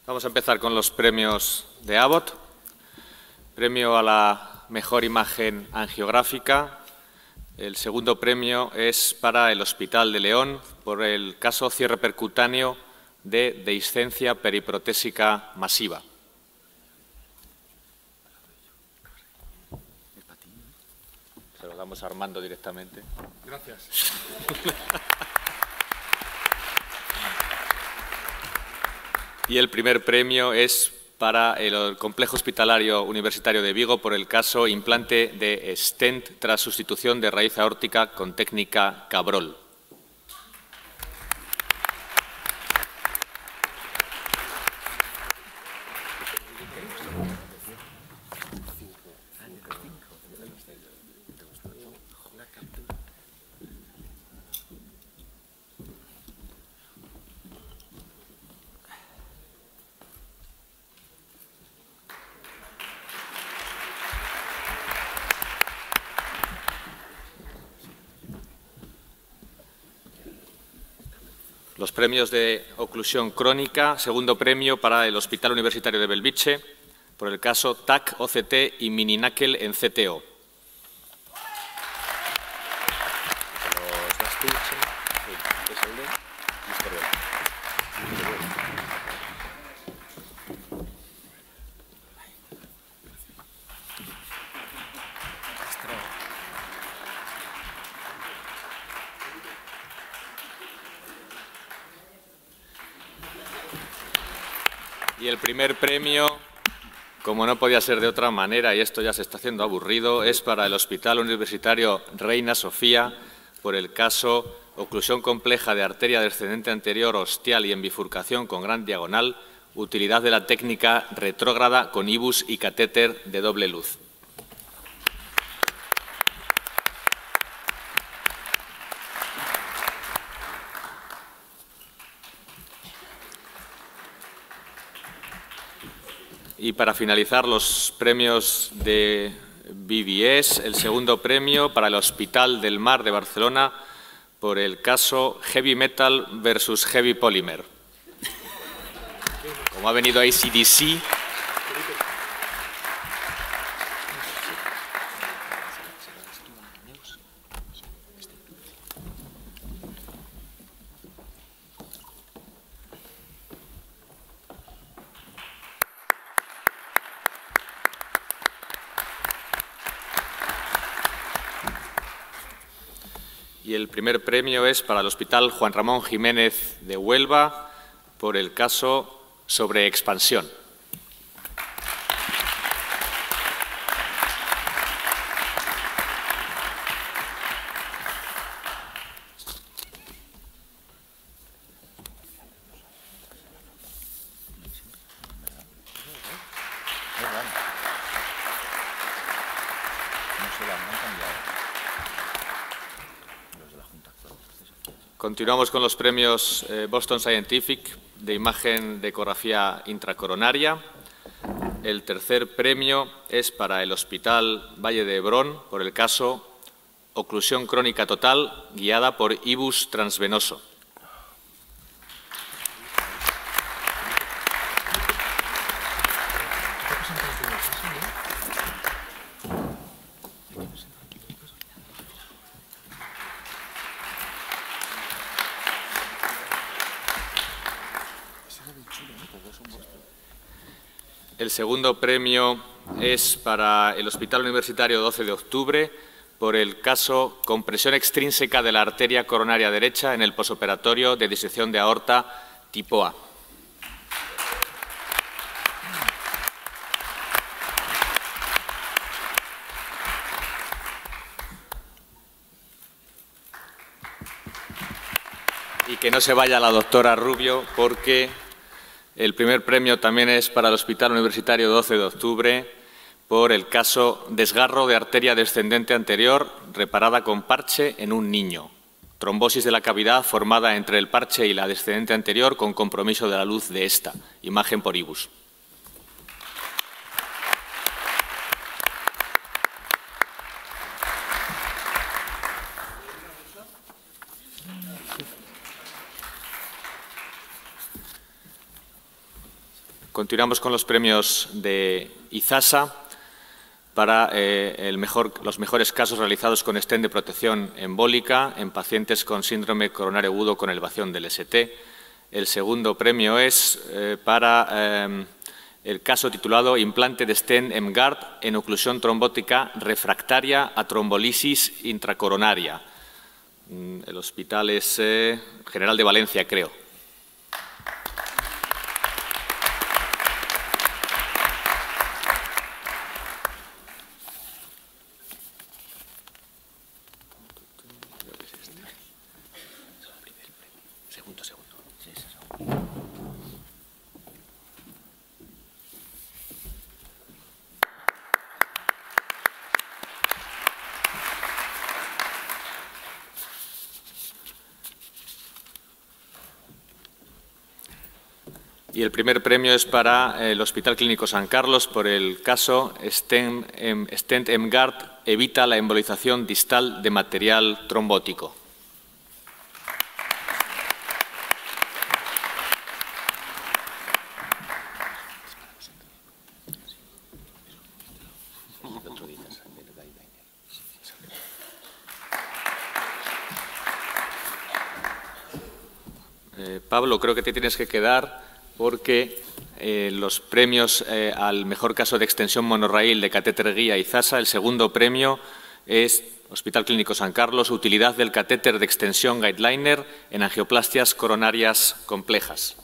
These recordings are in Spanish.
Vamos a empezar con los premios de Abbott. Premio a la mejor imagen angiográfica. El segundo premio es para el Hospital de León por el caso cierre percutáneo de dehiscencia periprotésica masiva. Se lo damos a Armando directamente. Gracias. Y el primer premio es para el Complejo Hospitalario Universitario de Vigo por el caso implante de stent tras sustitución de raíz aórtica con técnica Cabrol. Los premios de oclusión crónica, segundo premio para el Hospital Universitario de Belviche por el caso TAC, OCT y minináquel en CTO. Y el primer premio, como no podía ser de otra manera, y esto ya se está haciendo aburrido, es para el Hospital Universitario Reina Sofía por el caso oclusión compleja de arteria descendente anterior ostial y en bifurcación con gran diagonal, utilidad de la técnica retrógrada con IBUS y catéter de doble luz. Y para finalizar, los premios de BBS, el segundo premio para el Hospital del Mar de Barcelona por el caso Heavy Metal versus Heavy Polymer. Como ha venido AC/DC, y el primer premio es para el Hospital Juan Ramón Jiménez de Huelva por el caso sobre expansión. Continuamos con los premios Boston Scientific de imagen de ecografía intracoronaria. El tercer premio es para el Hospital Valle de Hebrón por el caso oclusión crónica total guiada por IBUS transvenoso. El segundo premio es para el Hospital Universitario 12 de Octubre por el caso compresión extrínseca de la arteria coronaria derecha en el posoperatorio de disección de aorta tipo A. Y que no se vaya la doctora Rubio porque el primer premio también es para el Hospital Universitario 12 de Octubre por el caso desgarro de arteria descendente anterior reparada con parche en un niño. Trombosis de la cavidad formada entre el parche y la descendente anterior con compromiso de la luz de esta. Imagen por IBUS. Continuamos con los premios de IZASA para los mejores casos realizados con stent de protección embólica en pacientes con síndrome coronario agudo con elevación del ST. El segundo premio es para el caso titulado Implante de stent EMGARD en oclusión trombótica refractaria a trombolisis intracoronaria. El hospital es General de Valencia, creo. Y el primer premio es para el Hospital Clínico San Carlos por el caso Stent EMGARD evita la embolización distal de material trombótico. Pablo, creo que te tienes que quedar porque los premios al mejor caso de extensión monorraíl de catéter guía IZASA, el segundo premio es Hospital Clínico San Carlos, utilidad del catéter de extensión Guideliner en angioplastias coronarias complejas.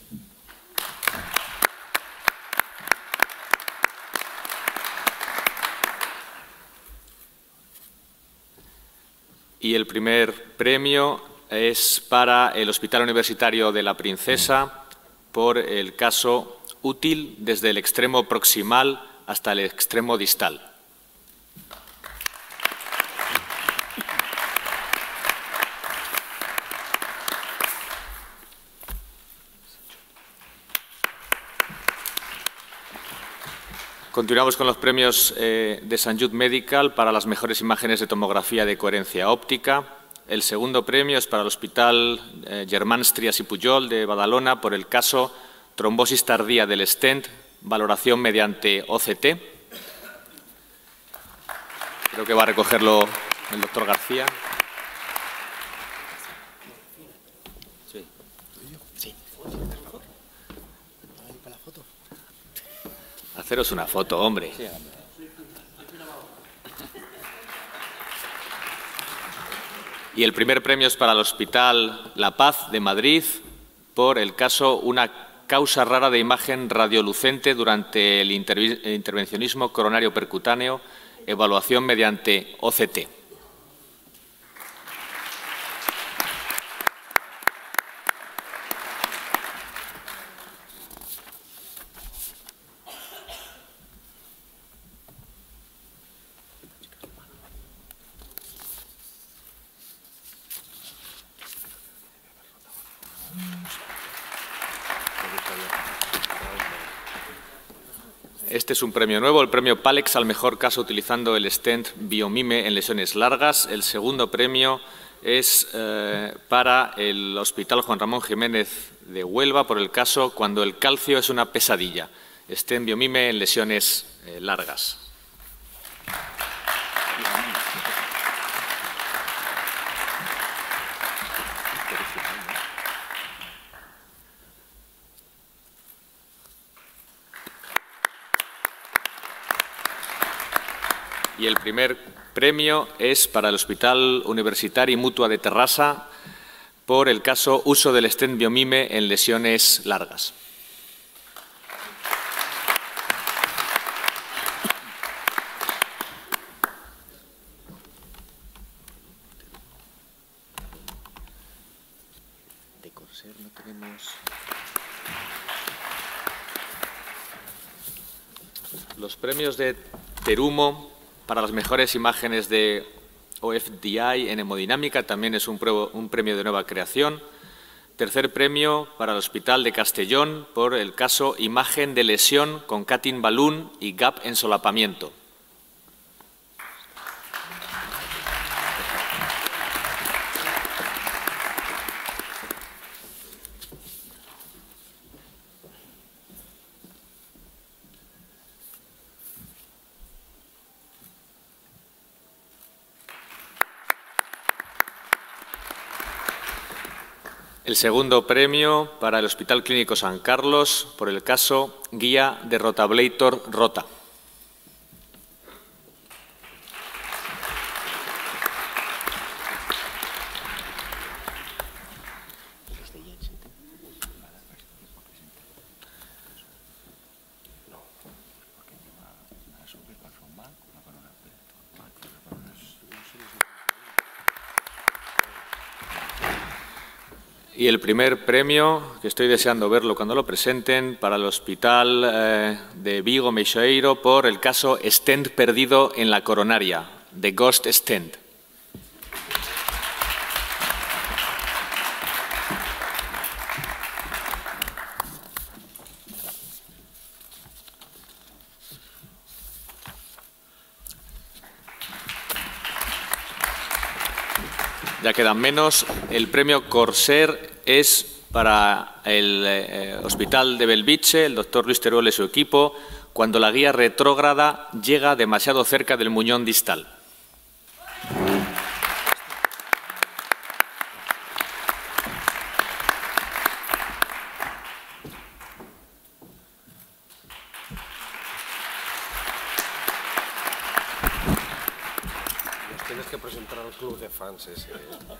Y el primer premio es para el Hospital Universitario de la Princesa por el caso útil desde el extremo proximal hasta el extremo distal. Continuamos con los premios de Sant Just Medical para las mejores imágenes de tomografía de coherencia óptica. El segundo premio es para el Hospital Germans Trias i Pujol de Badalona por el caso trombosis tardía del stent, valoración mediante OCT. Creo que va a recogerlo el doctor García. Haceros una foto, hombre. Y el primer premio es para el Hospital La Paz de Madrid por el caso una causa rara de imagen radiolucente durante el intervencionismo coronario percutáneo, evaluación mediante OCT. Este es un premio nuevo, el premio Palex al mejor caso utilizando el stent Biomime en lesiones largas. El segundo premio es para el Hospital Juan Ramón Jiménez de Huelva por el caso cuando el calcio es una pesadilla. Stent Biomime en lesiones largas. Y el primer premio es para el Hospital Universitari Mutua de Terrassa por el caso uso del stent Biomime en lesiones largas. De Corsair no tenemos. Los premios de Terumo para las mejores imágenes de OFDI en hemodinámica también es un premio de nueva creación. Tercer premio para el Hospital de Castellón por el caso imagen de lesión con cutting balloon y gap en solapamiento. El segundo premio para el Hospital Clínico San Carlos por el caso Guía de Rotablator Rota. Y el primer premio, que estoy deseando verlo cuando lo presenten, para el Hospital de Vigo Meixoeiro por el caso Stent perdido en la coronaria, The Ghost Stent. Ya quedan menos. El premio Corsair es para el Hospital de Belviche, el doctor Luis Teruel y su equipo, cuando la guía retrógrada llega demasiado cerca del muñón distal. Tienes que presentar al club de fans ese.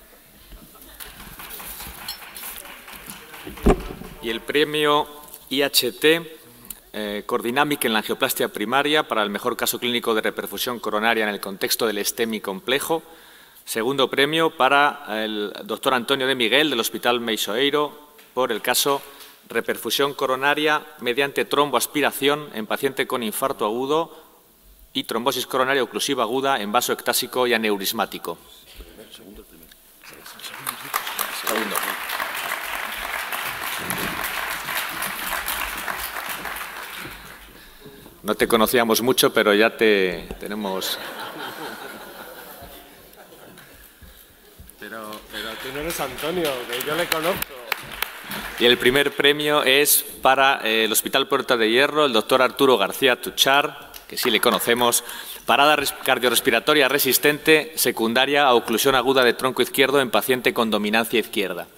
Y el premio IHT Cordinamic en la angioplastia primaria para el mejor caso clínico de reperfusión coronaria en el contexto del STEMI complejo. Segundo premio para el doctor Antonio de Miguel del Hospital Meixoeiro por el caso reperfusión coronaria mediante tromboaspiración en paciente con infarto agudo y trombosis coronaria oclusiva aguda en vaso ectásico y aneurismático. Segundo. No te conocíamos mucho, pero ya te tenemos. Pero tú no eres Antonio, que yo le conozco. Y el primer premio es para el Hospital Puerta de Hierro, el doctor Arturo García Tuchar, que sí le conocemos, parada cardiorrespiratoria resistente secundaria a oclusión aguda de tronco izquierdo en paciente con dominancia izquierda.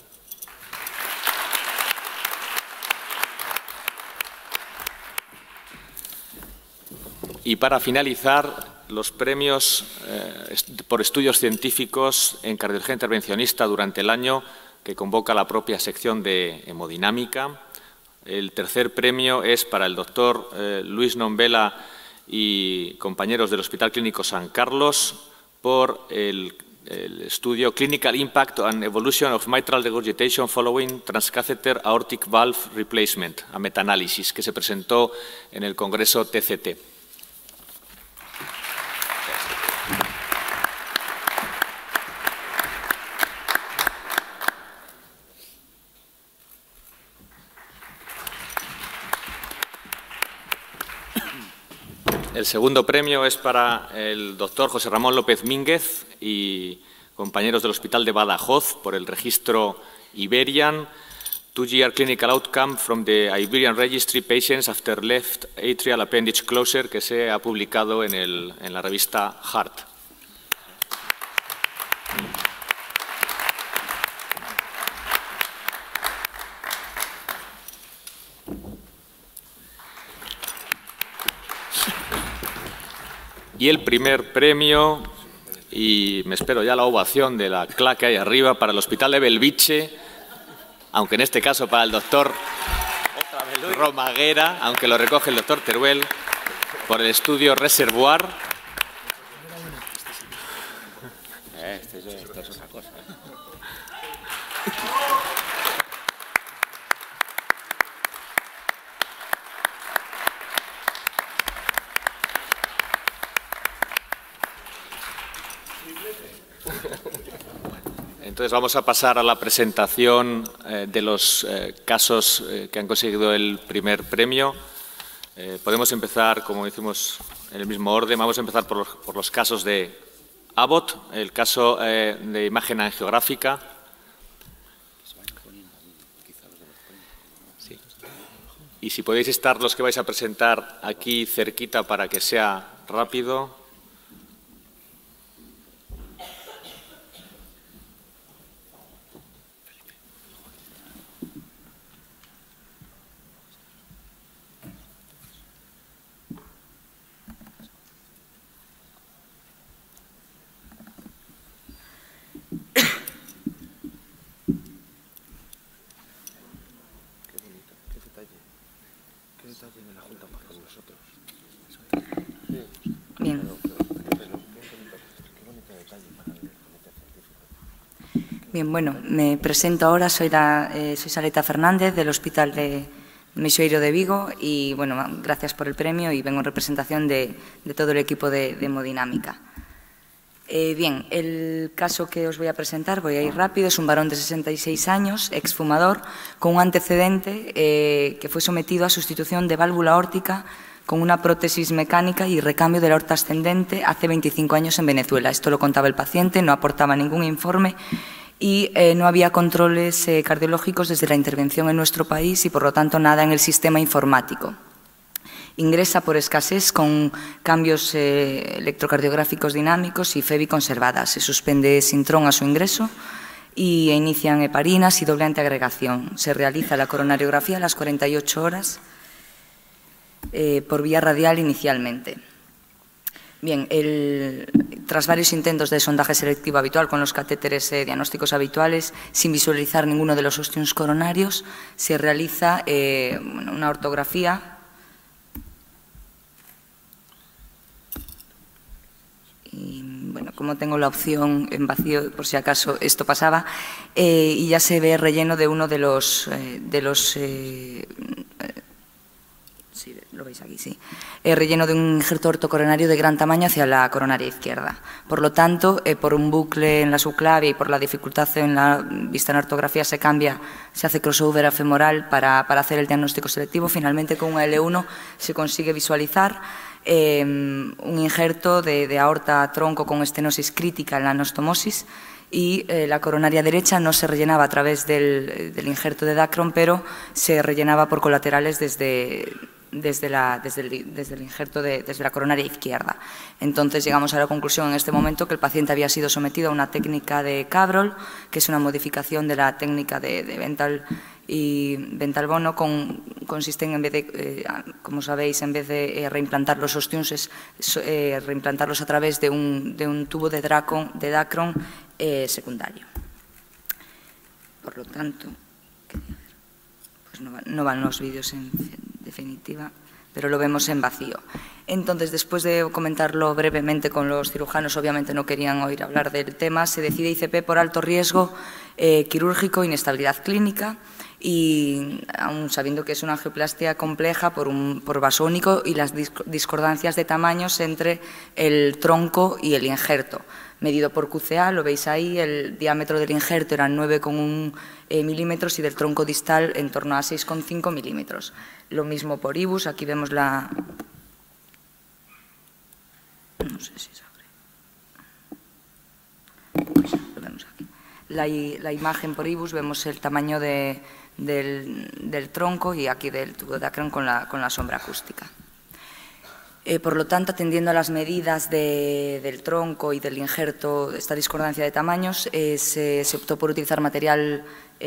Y para finalizar, los premios por estudios científicos en cardiología intervencionista durante el año que convoca la propia sección de hemodinámica. El tercer premio es para el doctor Luis Nombela y compañeros del Hospital Clínico San Carlos por el estudio Clinical Impact and Evolution of Mitral Regurgitation Following Transcatheter Aortic Valve Replacement, a metaanálisis, que se presentó en el Congreso TCT. El segundo premio es para el doctor José Ramón López Mínguez y compañeros del Hospital de Badajoz por el registro Iberian, 2-year clinical outcome from the Iberian Registry Patients after left atrial appendage closure, que se ha publicado en la revista Heart. Y el primer premio, y me espero ya la ovación de la claque ahí arriba, para el Hospital de Belviche, aunque en este caso para el doctor Romaguera, aunque lo recoge el doctor Teruel, por el estudio Reservoir. Esto es otra cosa. Entonces vamos a pasar a la presentación de los casos que han conseguido el primer premio. Podemos empezar, como hicimos, en el mismo orden. Vamos a empezar por los casos de Abbott, el caso de imagen angiográfica. Sí. Y si podéis estar los que vais a presentar aquí cerquita para que sea rápido. Bien. Bien, bueno, me presento ahora, soy Sareta Fernández del Hospital de Meixoeiro de Vigo y, bueno, gracias por el premio y vengo en representación de todo el equipo de Hemodinámica. Bien, el caso que os voy a presentar, voy a ir rápido, es un varón de 66 años, exfumador, con un antecedente que fue sometido a sustitución de válvula aórtica con una prótesis mecánica y recambio de la aorta ascendente hace 25 años en Venezuela. Esto lo contaba el paciente, no aportaba ningún informe y no había controles cardiológicos desde la intervención en nuestro país y, por lo tanto, nada en el sistema informático. Ingresa por escasez con cambios electrocardiográficos dinámicos y FEBI conservada. Se suspende Sintrom a su ingreso y inician heparinas y doble antiagregación. Se realiza la coronariografía a las 48 horas por vía radial inicialmente. Bien, tras varios intentos de sondaje selectivo habitual con los catéteres diagnósticos habituales, sin visualizar ninguno de los ostiums coronarios, se realiza una ortografía y, bueno, como tengo la opción en vacío, por si acaso esto pasaba, y ya se ve relleno de uno de los sí, lo veis aquí, sí. Relleno de un injerto ortocoronario de gran tamaño hacia la coronaria izquierda. Por lo tanto, por un bucle en la subclavia y por la dificultad en la vista en ortografía se hace crossover a femoral para hacer el diagnóstico selectivo. Finalmente, con un L1 se consigue visualizar un injerto de aorta tronco con estenosis crítica en la anostomosis y la coronaria derecha no se rellenaba a través del injerto de Dacron, pero se rellenaba por colaterales desde el injerto desde la coronaria izquierda. Entonces llegamos a la conclusión en este momento que el paciente había sido sometido a una técnica de Cabrol, que es una modificación de la técnica de Bental y Bentalbono, consiste en vez de, como sabéis, en vez de reimplantar los ostiums, reimplantarlos a través de un tubo de Dacron secundario. Por lo tanto, pues no van los vídeos en definitiva, pero lo vemos en vacío. Entonces, después de comentarlo brevemente con los cirujanos, obviamente no querían oír hablar del tema, se decide ICP por alto riesgo quirúrgico, inestabilidad clínica, y aún sabiendo que es una angioplastia compleja por vaso único y las discordancias de tamaños entre el tronco y el injerto. Medido por QCA, lo veis ahí, el diámetro del injerto era 9,1 milímetros y del tronco distal en torno a 6,5 milímetros. Lo mismo por IBUS, aquí vemos la... No sé si se abre. Pues lo vemos aquí. La imagen por IBUS, vemos el tamaño del tronco y aquí del tubo de Dacron con la sombra acústica. Por lo tanto, atendiendo a las medidas del tronco y del injerto, esta discordancia de tamaños, se optó por utilizar material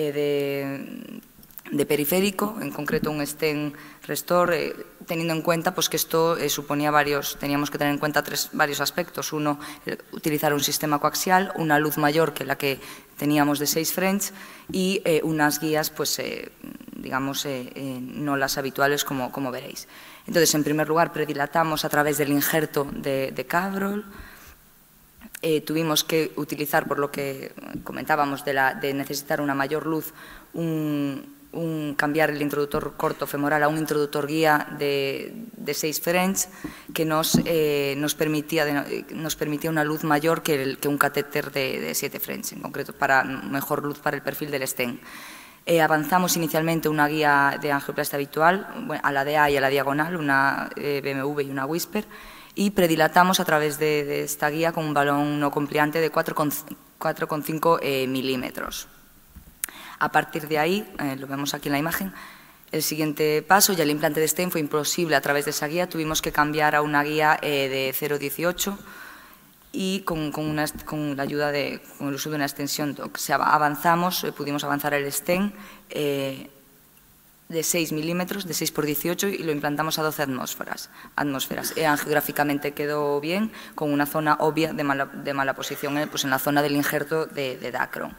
de periférico, en concreto un stent Restor, teniendo en cuenta pues, que esto suponía teníamos que tener en cuenta varios aspectos. Uno, utilizar un sistema coaxial, una luz mayor que la que teníamos de 6 French y unas guías, pues, digamos, no las habituales como veréis. Entonces, en primer lugar, predilatamos a través del injerto de Cabrol. Tuvimos que utilizar, por lo que comentábamos, de necesitar una mayor luz, cambiar el introductor corto femoral a un introductor guía de 6 French que nos permitía una luz mayor que un catéter de 7 French, en concreto, para mejor luz para el perfil del stent. Avanzamos inicialmente una guía de angioplastia habitual, a la DA y a la diagonal, una BMW y una Whisper, y predilatamos a través de esta guía con un balón no compliante de 4,5 milímetros. A partir de ahí, lo vemos aquí en la imagen, el siguiente paso, ya el implante de stent fue imposible a través de esa guía, tuvimos que cambiar a una guía de 0,18 y con la ayuda con el uso de una extensión DOC. Avanzamos, pudimos avanzar el stent de 6 milímetros, de 6 por 18 y lo implantamos a 12 atmósferas. Angiográficamente quedó bien, con una zona obvia de mala posición, pues en la zona del injerto de Dacron.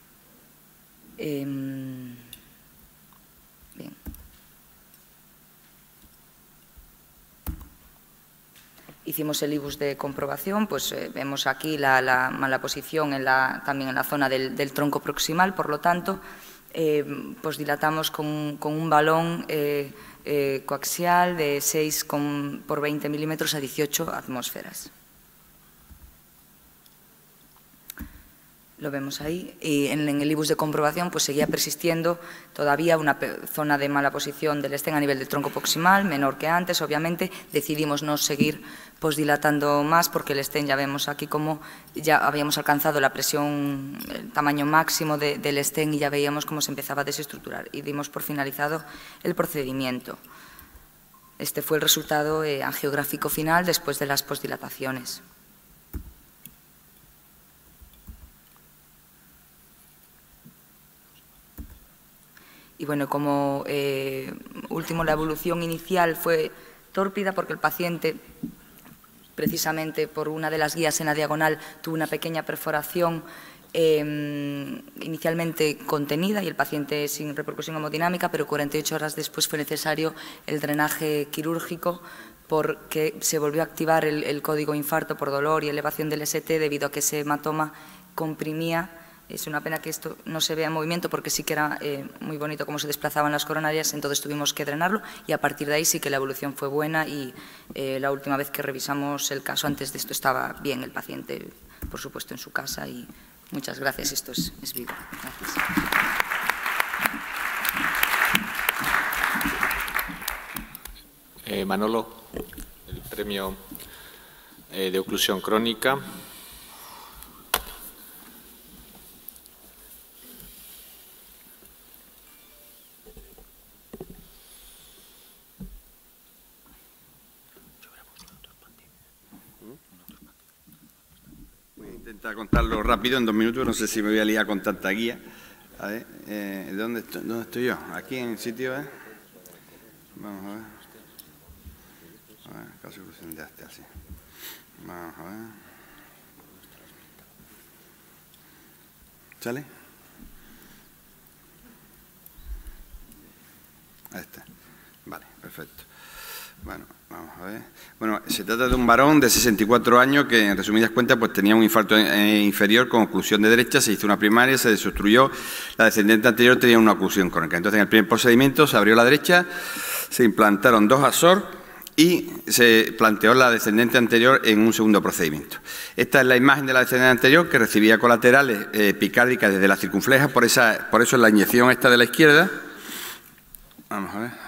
Bien. Hicimos el IBUS de comprobación, pues vemos aquí la mala posición también en la zona del tronco proximal, por lo tanto, pues dilatamos con un balón coaxial de 6 por 20 milímetros a 18 atmósferas. Lo vemos ahí, y en el IBUS de comprobación pues seguía persistiendo todavía una zona de mala posición del estén a nivel del tronco proximal, menor que antes, obviamente. Decidimos no seguir pues dilatando más porque el estén, ya vemos aquí como ya habíamos alcanzado la presión, el tamaño máximo del estén y ya veíamos cómo se empezaba a desestructurar y dimos por finalizado el procedimiento. Este fue el resultado angiográfico final después de las postdilataciones. Y bueno, como último, la evolución inicial fue tórpida porque el paciente, precisamente por una de las guías en la diagonal, tuvo una pequeña perforación inicialmente contenida y el paciente sin repercusión hemodinámica, pero 48 horas después fue necesario el drenaje quirúrgico porque se volvió a activar el código infarto por dolor y elevación del ST debido a que ese hematoma comprimía. Es una pena que esto no se vea en movimiento porque sí que era muy bonito cómo se desplazaban las coronarias, entonces tuvimos que drenarlo y a partir de ahí sí que la evolución fue buena y la última vez que revisamos el caso, antes de esto estaba bien el paciente, por supuesto, en su casa y muchas gracias, esto es vivo. Gracias. Manolo, el premio de oclusión crónica. Intentar contarlo rápido, en 2 minutos, no sé si me voy a liar con tanta guía. A ver, ¿dónde estoy yo? Aquí en el sitio, Vamos a ver. A ver, caso de este, así. Vamos a ver. ¿Sale? Ahí está. Vale, perfecto. Bueno, vamos a ver. Bueno, se trata de un varón de 64 años que, en resumidas cuentas, pues tenía un infarto inferior con oclusión de derecha, se hizo una primaria, se desobstruyó, la descendente anterior tenía una oclusión crónica. Entonces, en el primer procedimiento se abrió la derecha, se implantaron 2 ASOR y se planteó la descendente anterior en un segundo procedimiento. Esta es la imagen de la descendente anterior que recibía colaterales epicárdicas desde la circunfleja, por eso es la inyección esta de la izquierda. Vamos a ver.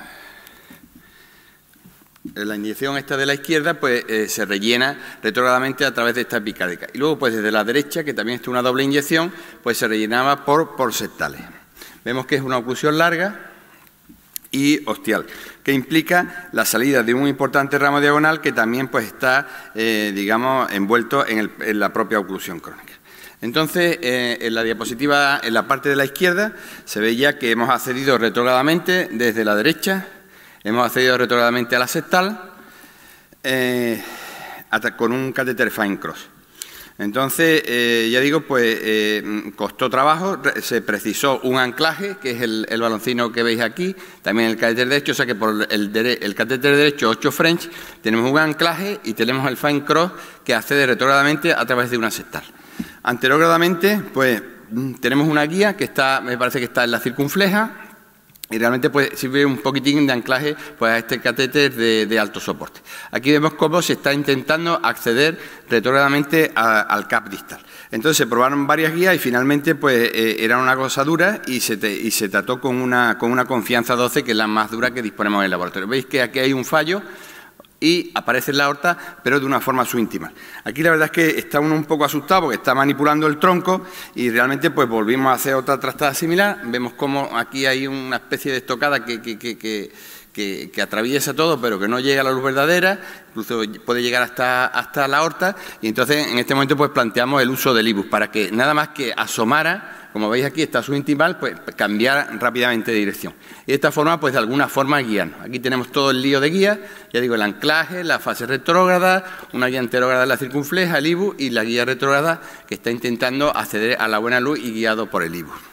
La inyección esta de la izquierda pues se rellena retrógradamente a través de esta epicárdica. Y luego pues desde la derecha, que también está una doble inyección, pues se rellenaba por septales. Vemos que es una oclusión larga y ostial, que implica la salida de un importante ramo diagonal que también pues está, digamos, envuelto en la propia oclusión crónica. Entonces, en la diapositiva, en la parte de la izquierda, se ve ya que hemos accedido retrógradamente desde la derecha. Hemos accedido retrógradamente a la septal con un catéter fine cross. Entonces, ya digo, pues costó trabajo, se precisó un anclaje, que es el baloncino que veis aquí, también el catéter derecho, o sea que por el catéter derecho 8 French tenemos un anclaje y tenemos el fine cross que accede retrógradamente a través de una septal. Anterogradamente, pues tenemos una guía que está, me parece que está en la circunfleja, y realmente pues sirve un poquitín de anclaje pues, a este catéter de alto soporte. Aquí vemos cómo se está intentando acceder retrógradamente al CAP distal. Entonces se probaron varias guías y finalmente pues era una cosa dura y se trató con una confianza 12, que es la más dura que disponemos en el laboratorio. Veis que aquí hay un fallo y aparece en la aorta, pero de una forma subintimal. Aquí la verdad es que está uno un poco asustado porque está manipulando el tronco y realmente pues volvimos a hacer otra trastada similar. Vemos cómo aquí hay una especie de estocada que atraviesa todo, pero que no llega a la luz verdadera, incluso puede llegar hasta la aorta, y entonces en este momento pues planteamos el uso del IBUS para que nada más que asomara, como veis aquí está subintimal, pues cambiar rápidamente de dirección. Y de esta forma, pues de alguna forma guiarnos. Aquí tenemos todo el lío de guía, ya digo, el anclaje, la fase retrógrada, una guía anterógrada de la circunfleja, el IBUS, y la guía retrógrada que está intentando acceder a la buena luz y guiado por el IBUS.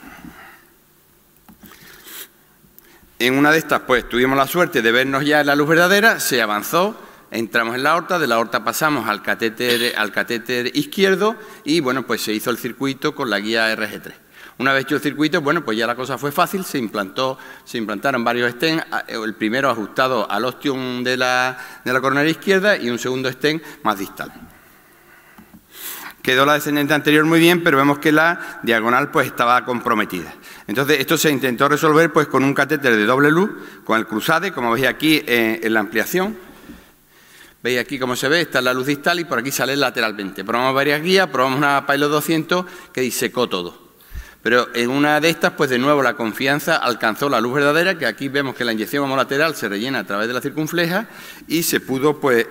En una de estas, pues tuvimos la suerte de vernos ya en la luz verdadera, se avanzó, entramos en la aorta, de la aorta pasamos al catéter izquierdo y, bueno, pues se hizo el circuito con la guía RG3. Una vez hecho el circuito, bueno, pues ya la cosa fue fácil, se implantaron varios stents, el primero ajustado al ostium de la coronaria izquierda y un segundo stent más distal. Quedó la descendente anterior muy bien, pero vemos que la diagonal pues estaba comprometida. Entonces, esto se intentó resolver pues con un catéter de doble luz, con el cruzade, como veis aquí en la ampliación. Veis aquí cómo se ve, esta es la luz distal y por aquí sale lateralmente. Probamos varias guías, probamos una Pilot 200 que disecó todo. Pero en una de estas, pues de nuevo la confianza alcanzó la luz verdadera, que aquí vemos que la inyección homolateral se rellena a través de la circunfleja y se pudo pues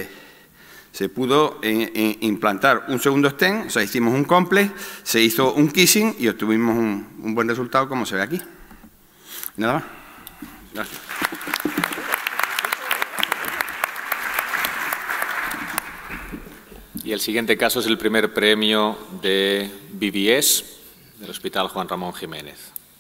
implantar un segundo stent, o sea, hicimos un complex, se hizo un kissing y obtuvimos un buen resultado como se ve aquí. Nada más. Gracias. Y el siguiente caso es el primer premio de BBS del Hospital Juan Ramón Jiménez.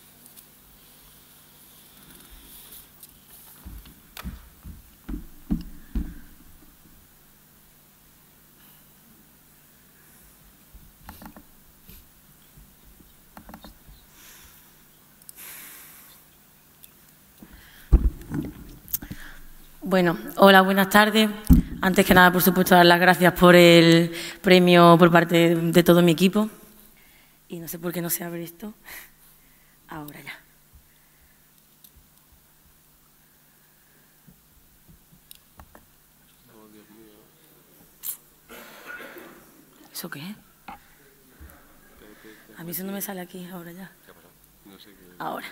Bueno, hola, buenas tardes. Antes que nada, por supuesto, dar las gracias por el premio por parte de todo mi equipo. Y no sé por qué no se abre esto. Ahora ya. ¿Eso qué es? A mí eso no me sale aquí, ahora ya. Ahora.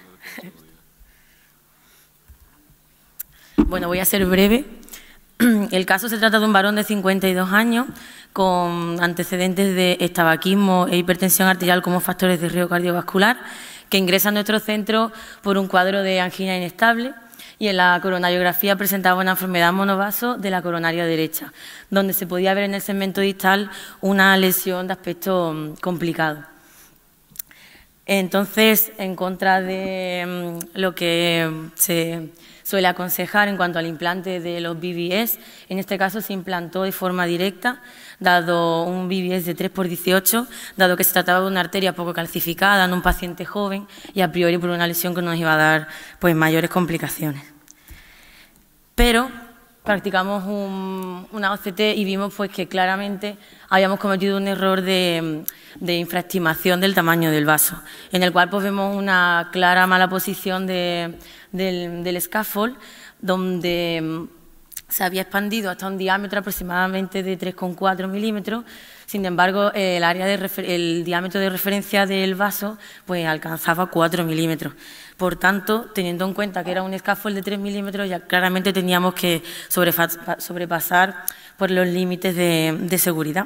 Bueno, voy a ser breve. El caso se trata de un varón de 52 años con antecedentes de tabaquismo e hipertensión arterial como factores de riesgo cardiovascular, que ingresa a nuestro centro por un cuadro de angina inestable y en la coronariografía presentaba una enfermedad monovaso de la coronaria derecha, donde se podía ver en el segmento distal una lesión de aspecto complicado. Entonces, en contra de lo que se suele aconsejar en cuanto al implante de los BBS, en este caso se implantó de forma directa, dado un BBS de 3×18, dado que se trataba de una arteria poco calcificada en un paciente joven y a priori por una lesión que nos iba a dar pues, mayores complicaciones. Pero practicamos una OCT y vimos pues, que claramente habíamos cometido un error de infraestimación del tamaño del vaso, en el cual pues, vemos una clara mala posición del scaffold, donde se había expandido hasta un diámetro aproximadamente de 3,4 milímetros. Sin embargo, el diámetro de referencia del vaso pues, alcanzaba 4 milímetros. Por tanto, teniendo en cuenta que era un scaffold de 3 milímetros, ya claramente teníamos que sobrepasar por los límites de seguridad.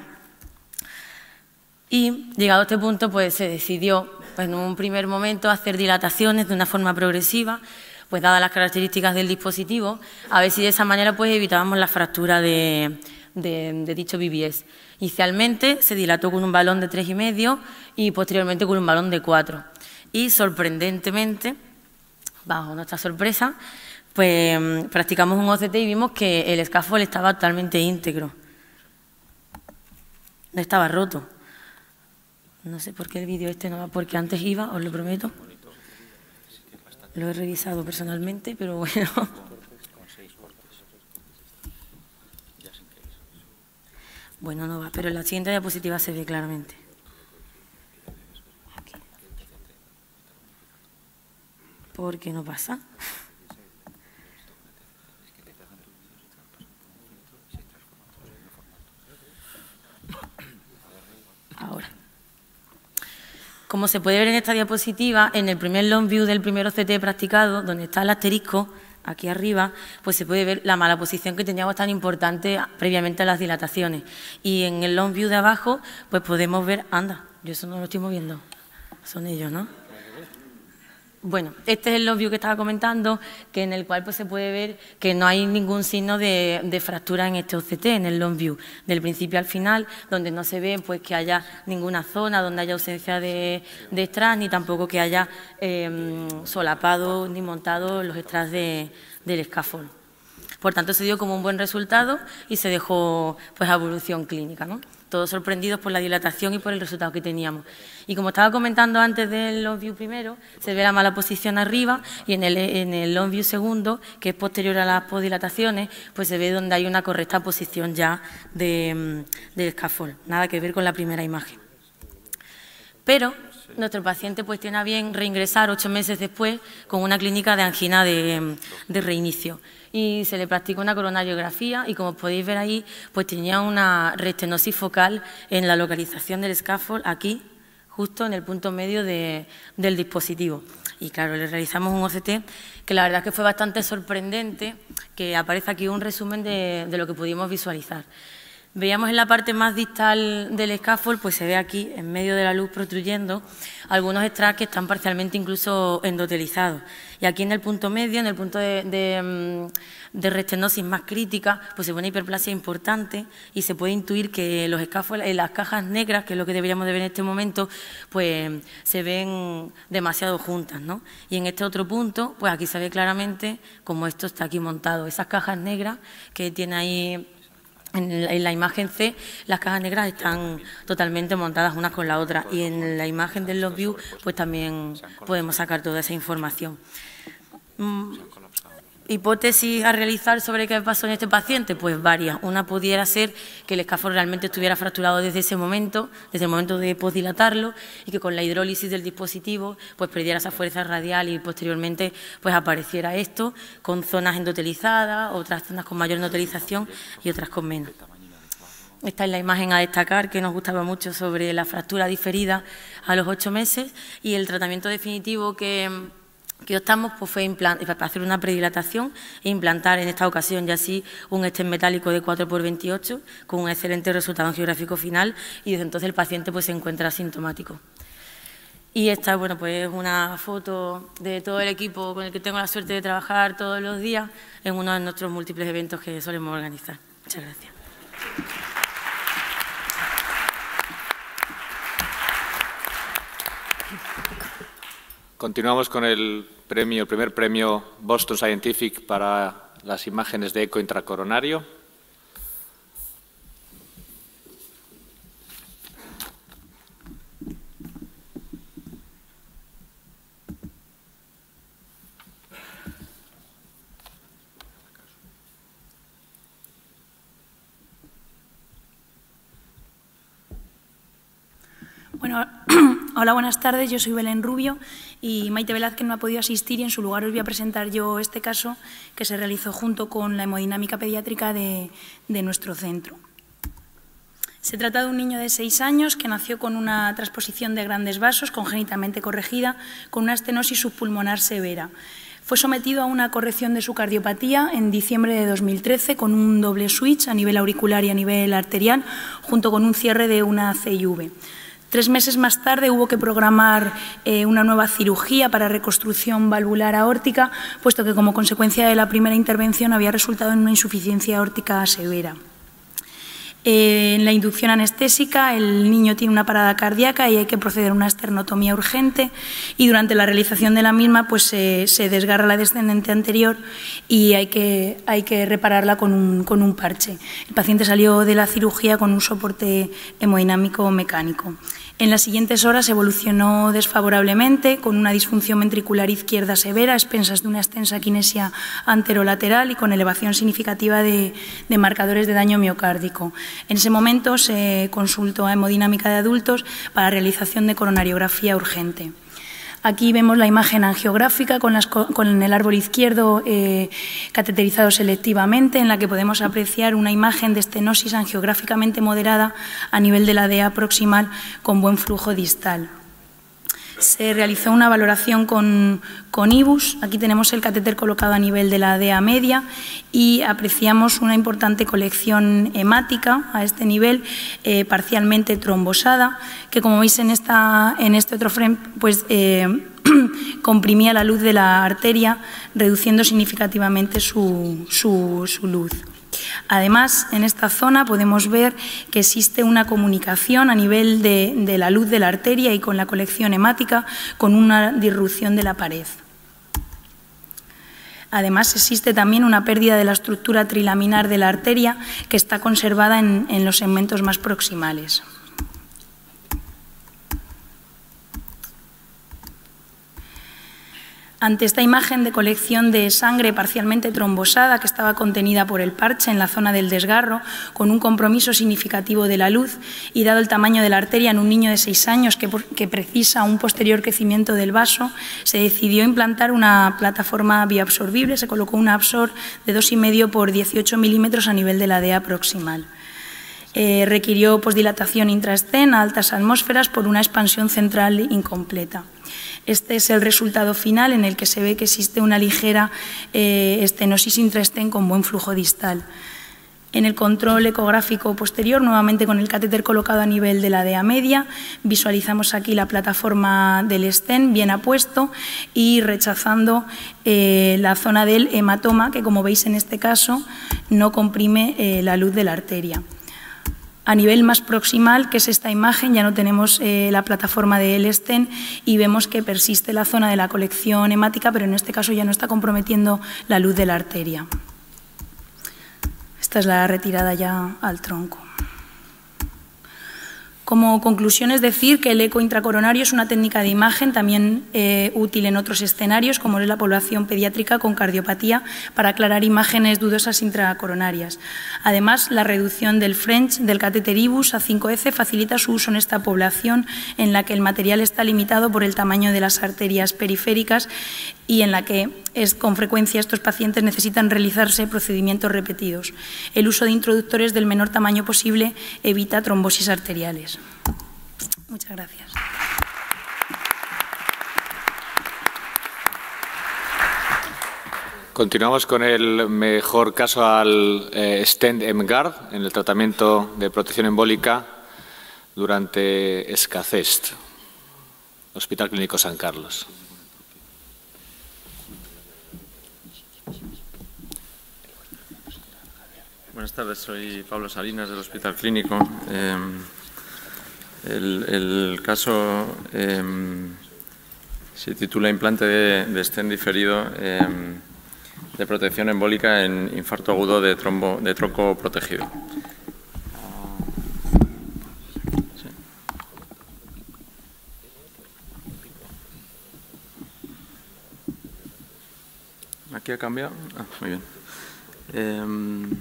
Y, llegado a este punto, pues, se decidió pues, en un primer momento hacer dilataciones de una forma progresiva, pues dadas las características del dispositivo, a ver si de esa manera pues, evitábamos la fractura de dicho BBS. Inicialmente se dilató con un balón de 3,5 y posteriormente con un balón de 4. Y sorprendentemente, bajo nuestra sorpresa, pues practicamos un OCT y vimos que el scaffold estaba totalmente íntegro. No estaba roto. No sé por qué el vídeo este no va, porque antes iba, os lo prometo. Lo he revisado personalmente, pero bueno. Bueno, no va, pero en la siguiente diapositiva se ve claramente. Aquí. ¿Por qué no pasa? Ahora. Como se puede ver en esta diapositiva, en el primer long view del primer OCT practicado, donde está el asterisco, aquí arriba, pues se puede ver la mala posición que teníamos tan importante previamente a las dilataciones. Y en el long view de abajo, pues podemos ver, anda, yo eso no lo estoy moviendo, son ellos, ¿no? Bueno, este es el long view que estaba comentando, que en el cual pues, se puede ver que no hay ningún signo de fractura en este OCT, en el long view, del principio al final, donde no se ve pues, que haya ninguna zona donde haya ausencia de strass, ni tampoco que haya solapado ni montado los strass del scaffold. Por tanto, se dio como un buen resultado y se dejó pues a evolución clínica, ¿no? Todos sorprendidos por la dilatación y por el resultado que teníamos. Y como estaba comentando antes del long view primero, se ve la mala posición arriba y en el long view segundo, que es posterior a las postdilataciones, pues se ve donde hay una correcta posición ya del scaffold. Nada que ver con la primera imagen. Pero nuestro paciente pues tiene a bien reingresar 8 meses después con una clínica de angina de reinicio. Y se le practicó una coronariografía y, como podéis ver ahí, pues tenía una restenosis focal en la localización del scaffold, aquí, justo en el punto medio del dispositivo. Y claro, le realizamos un OCT que la verdad es que fue bastante sorprendente, que aparece aquí un resumen de lo que pudimos visualizar. Veíamos en la parte más distal del scaffold, pues se ve aquí, en medio de la luz protruyendo, algunos straps que están parcialmente incluso endotelizados. Y aquí en el punto medio, en el punto de restenosis más crítica, pues se ve una hiperplasia importante y se puede intuir que los scaffolds, las cajas negras, que es lo que deberíamos de ver en este momento, pues se ven demasiado juntas, ¿no? Y en este otro punto, pues aquí se ve claramente cómo esto está aquí montado. Esas cajas negras que tiene ahí en la imagen C, las cajas negras están totalmente montadas unas con la otra, y en la imagen del log view pues también podemos sacar toda esa información. ¿Hipótesis a realizar sobre qué pasó en este paciente? Pues varias. Una pudiera ser que el scaffold realmente estuviera fracturado desde el momento de postdilatarlo, y que con la hidrólisis del dispositivo pues perdiera esa fuerza radial y posteriormente pues apareciera esto con zonas endotelizadas, otras zonas con mayor endotelización y otras con menos. Esta es la imagen a destacar, que nos gustaba mucho, sobre la fractura diferida a los 8 meses, y el tratamiento definitivo que optamos pues fue para hacer una predilatación e implantar en esta ocasión ya sí un stent metálico de 4×28 con un excelente resultado angiográfico final, y desde entonces el paciente pues se encuentra asintomático. Y esta, bueno, pues es una foto de todo el equipo con el que tengo la suerte de trabajar todos los días en uno de nuestros múltiples eventos que solemos organizar. Muchas gracias. Continuamos con el primer premio Boston Scientific para las imágenes de eco intracoronario. Bueno, hola, buenas tardes. Yo soy Belén Rubio y Maite Velázquez no ha podido asistir, y en su lugar os voy a presentar yo este caso que se realizó junto con la hemodinámica pediátrica de nuestro centro. Se trata de un niño de 6 años que nació con una transposición de grandes vasos congénitamente corregida, con una estenosis subpulmonar severa. Fue sometido a una corrección de su cardiopatía en diciembre de 2013 con un doble switch a nivel auricular y a nivel arterial, junto con un cierre de una CIV. 3 meses más tarde hubo que programar una nueva cirugía para reconstrucción valvular aórtica, puesto que como consecuencia de la primera intervención había resultado en una insuficiencia aórtica severa. En la inducción anestésica el niño tiene una parada cardíaca y hay que proceder a una esternotomía urgente, y durante la realización de la misma pues se desgarra la descendente anterior y hay que repararla con un parche. El paciente salió de la cirugía con un soporte hemodinámico mecánico. En las siguientes horas evolucionó desfavorablemente, con una disfunción ventricular izquierda severa, a expensas de una extensa quinesia anterolateral y con elevación significativa de marcadores de daño miocárdico. En ese momento se consultó a hemodinámica de adultos para realización de coronariografía urgente. Aquí vemos la imagen angiográfica con el árbol izquierdo cateterizado selectivamente, en la que podemos apreciar una imagen de estenosis angiográficamente moderada a nivel de la DEA proximal con buen flujo distal. Se realizó una valoración con IBUS. Aquí tenemos el catéter colocado a nivel de la DEA media y apreciamos una importante colección hemática a este nivel, parcialmente trombosada, que, como veis en este otro frame, pues comprimía la luz de la arteria, reduciendo significativamente su luz. Además, en esta zona podemos ver que existe una comunicación a nivel de la luz de la arteria y con la colección hemática, con una disrupción de la pared. Además, existe también una pérdida de la estructura trilaminar de la arteria que está conservada en los segmentos más proximales. Ante esta imagen de colección de sangre parcialmente trombosada que estaba contenida por el parche en la zona del desgarro, con un compromiso significativo de la luz y dado el tamaño de la arteria en un niño de 6 años que precisa un posterior crecimiento del vaso, se decidió implantar una plataforma bioabsorbible, se colocó un Absor de 2,5 por 18 milímetros a nivel de la DEA proximal. Requirió dilatación intraestén a altas atmósferas por una expansión central incompleta. Este es el resultado final en el que se ve que existe una ligera estenosis intraestén con buen flujo distal. En el control ecográfico posterior, nuevamente con el catéter colocado a nivel de la DEA media, visualizamos aquí la plataforma del estén bien apuesto y rechazando la zona del hematoma, que como veis en este caso no comprime la luz de la arteria. A nivel más proximal, que es esta imagen, ya no tenemos la plataforma del estén y vemos que persiste la zona de la colección hemática, pero en este caso ya no está comprometiendo la luz de la arteria. Esta es la retirada ya al tronco. Como conclusión es decir que el eco intracoronario es una técnica de imagen también útil en otros escenarios, como es la población pediátrica con cardiopatía, para aclarar imágenes dudosas intracoronarias. Además, la reducción del French del catéter IBUS a 5F facilita su uso en esta población en la que el material está limitado por el tamaño de las arterias periféricas y en la que con frecuencia estos pacientes necesitan realizarse procedimientos repetidos. El uso de introductores del menor tamaño posible evita trombosis arteriales. Muchas gracias. Continuamos con el mejor caso al stent EMGARD en el tratamiento de protección embólica durante SCACEST, Hospital Clínico San Carlos. Buenas tardes, soy Pablo Salinas del Hospital Clínico. El caso se titula Implante de stent diferido de protección embólica en infarto agudo de tronco protegido. ¿Aquí ha cambiado? Muy bien.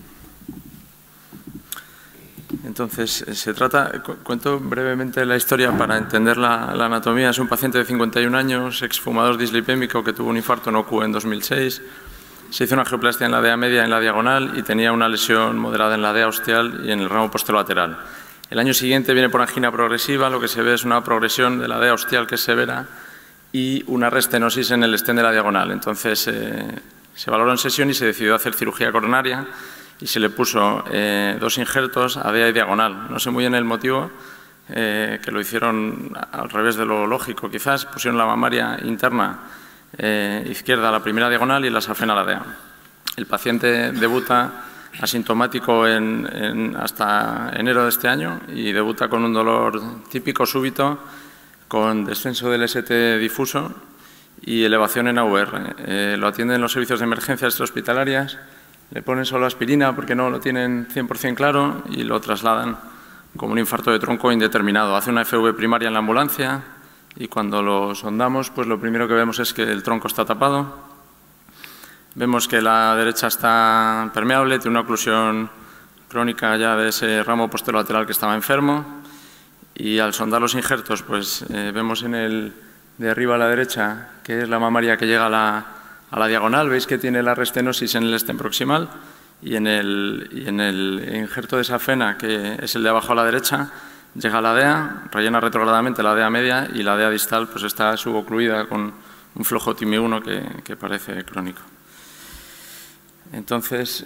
Entonces, cuento brevemente la historia para entender la anatomía. Es un paciente de 51 años, exfumador dislipémico que tuvo un infarto en OCU en 2006. Se hizo una angioplastia en la DEA media y en la diagonal y tenía una lesión moderada en la DEA ostial y en el ramo posterolateral. El año siguiente viene por angina progresiva, lo que se ve es una progresión de la DEA ostial que es severa y una restenosis en el estén de la diagonal. Entonces, se valoró en sesión y se decidió hacer cirugía coronaria y se le puso 2 injertos a DEA y diagonal. No sé muy bien el motivo, que lo hicieron al revés de lo lógico. Quizás pusieron la mamaria interna izquierda a la primera diagonal y la safena a la DEA. El paciente debuta asintomático hasta enero de este año y debuta con un dolor típico súbito, con descenso del ST difuso y elevación en AUR. Lo atienden los servicios de emergencias hospitalarias. Le ponen solo aspirina porque no lo tienen 100% claro y lo trasladan como un infarto de tronco indeterminado. Hace una FV primaria en la ambulancia y cuando lo sondamos, pues lo primero que vemos es que el tronco está tapado. Vemos que la derecha está permeable, tiene una oclusión crónica ya de ese ramo posterolateral que estaba enfermo y al sondar los injertos, pues vemos de arriba a la derecha que es la mamaria que llega a la diagonal. Veis que tiene la restenosis en el estén proximal y en el injerto de safena, que es el de abajo a la derecha, llega a la DEA, rellena retrogradamente la DEA media y la DEA distal pues está subocluida con un flojo TIMI1 que parece crónico. Entonces,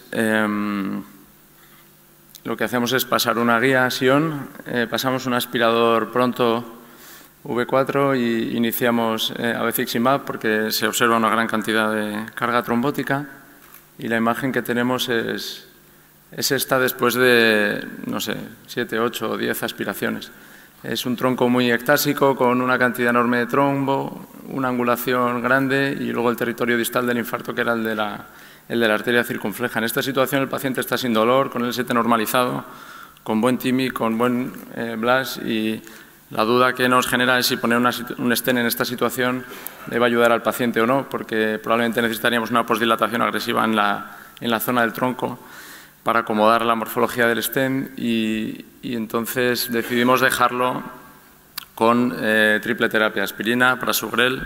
lo que hacemos es pasar una guía Sion, pasamos un aspirador pronto V4 y iniciamos abeciximab porque se observa una gran cantidad de carga trombótica y la imagen que tenemos es esta después de, no sé, 7, 8 o 10 aspiraciones. Es un tronco muy ectásico con una cantidad enorme de trombo, una angulación grande y luego el territorio distal del infarto, que era el de la arteria circunfleja. En esta situación el paciente está sin dolor, con el ST normalizado, con buen TIMI, con buen BLAS, y la duda que nos genera es si poner un stent en esta situación le va a ayudar al paciente o no, porque probablemente necesitaríamos una posdilatación agresiva en la zona del tronco para acomodar la morfología del stent, y entonces decidimos dejarlo con triple terapia: aspirina, prasugrel,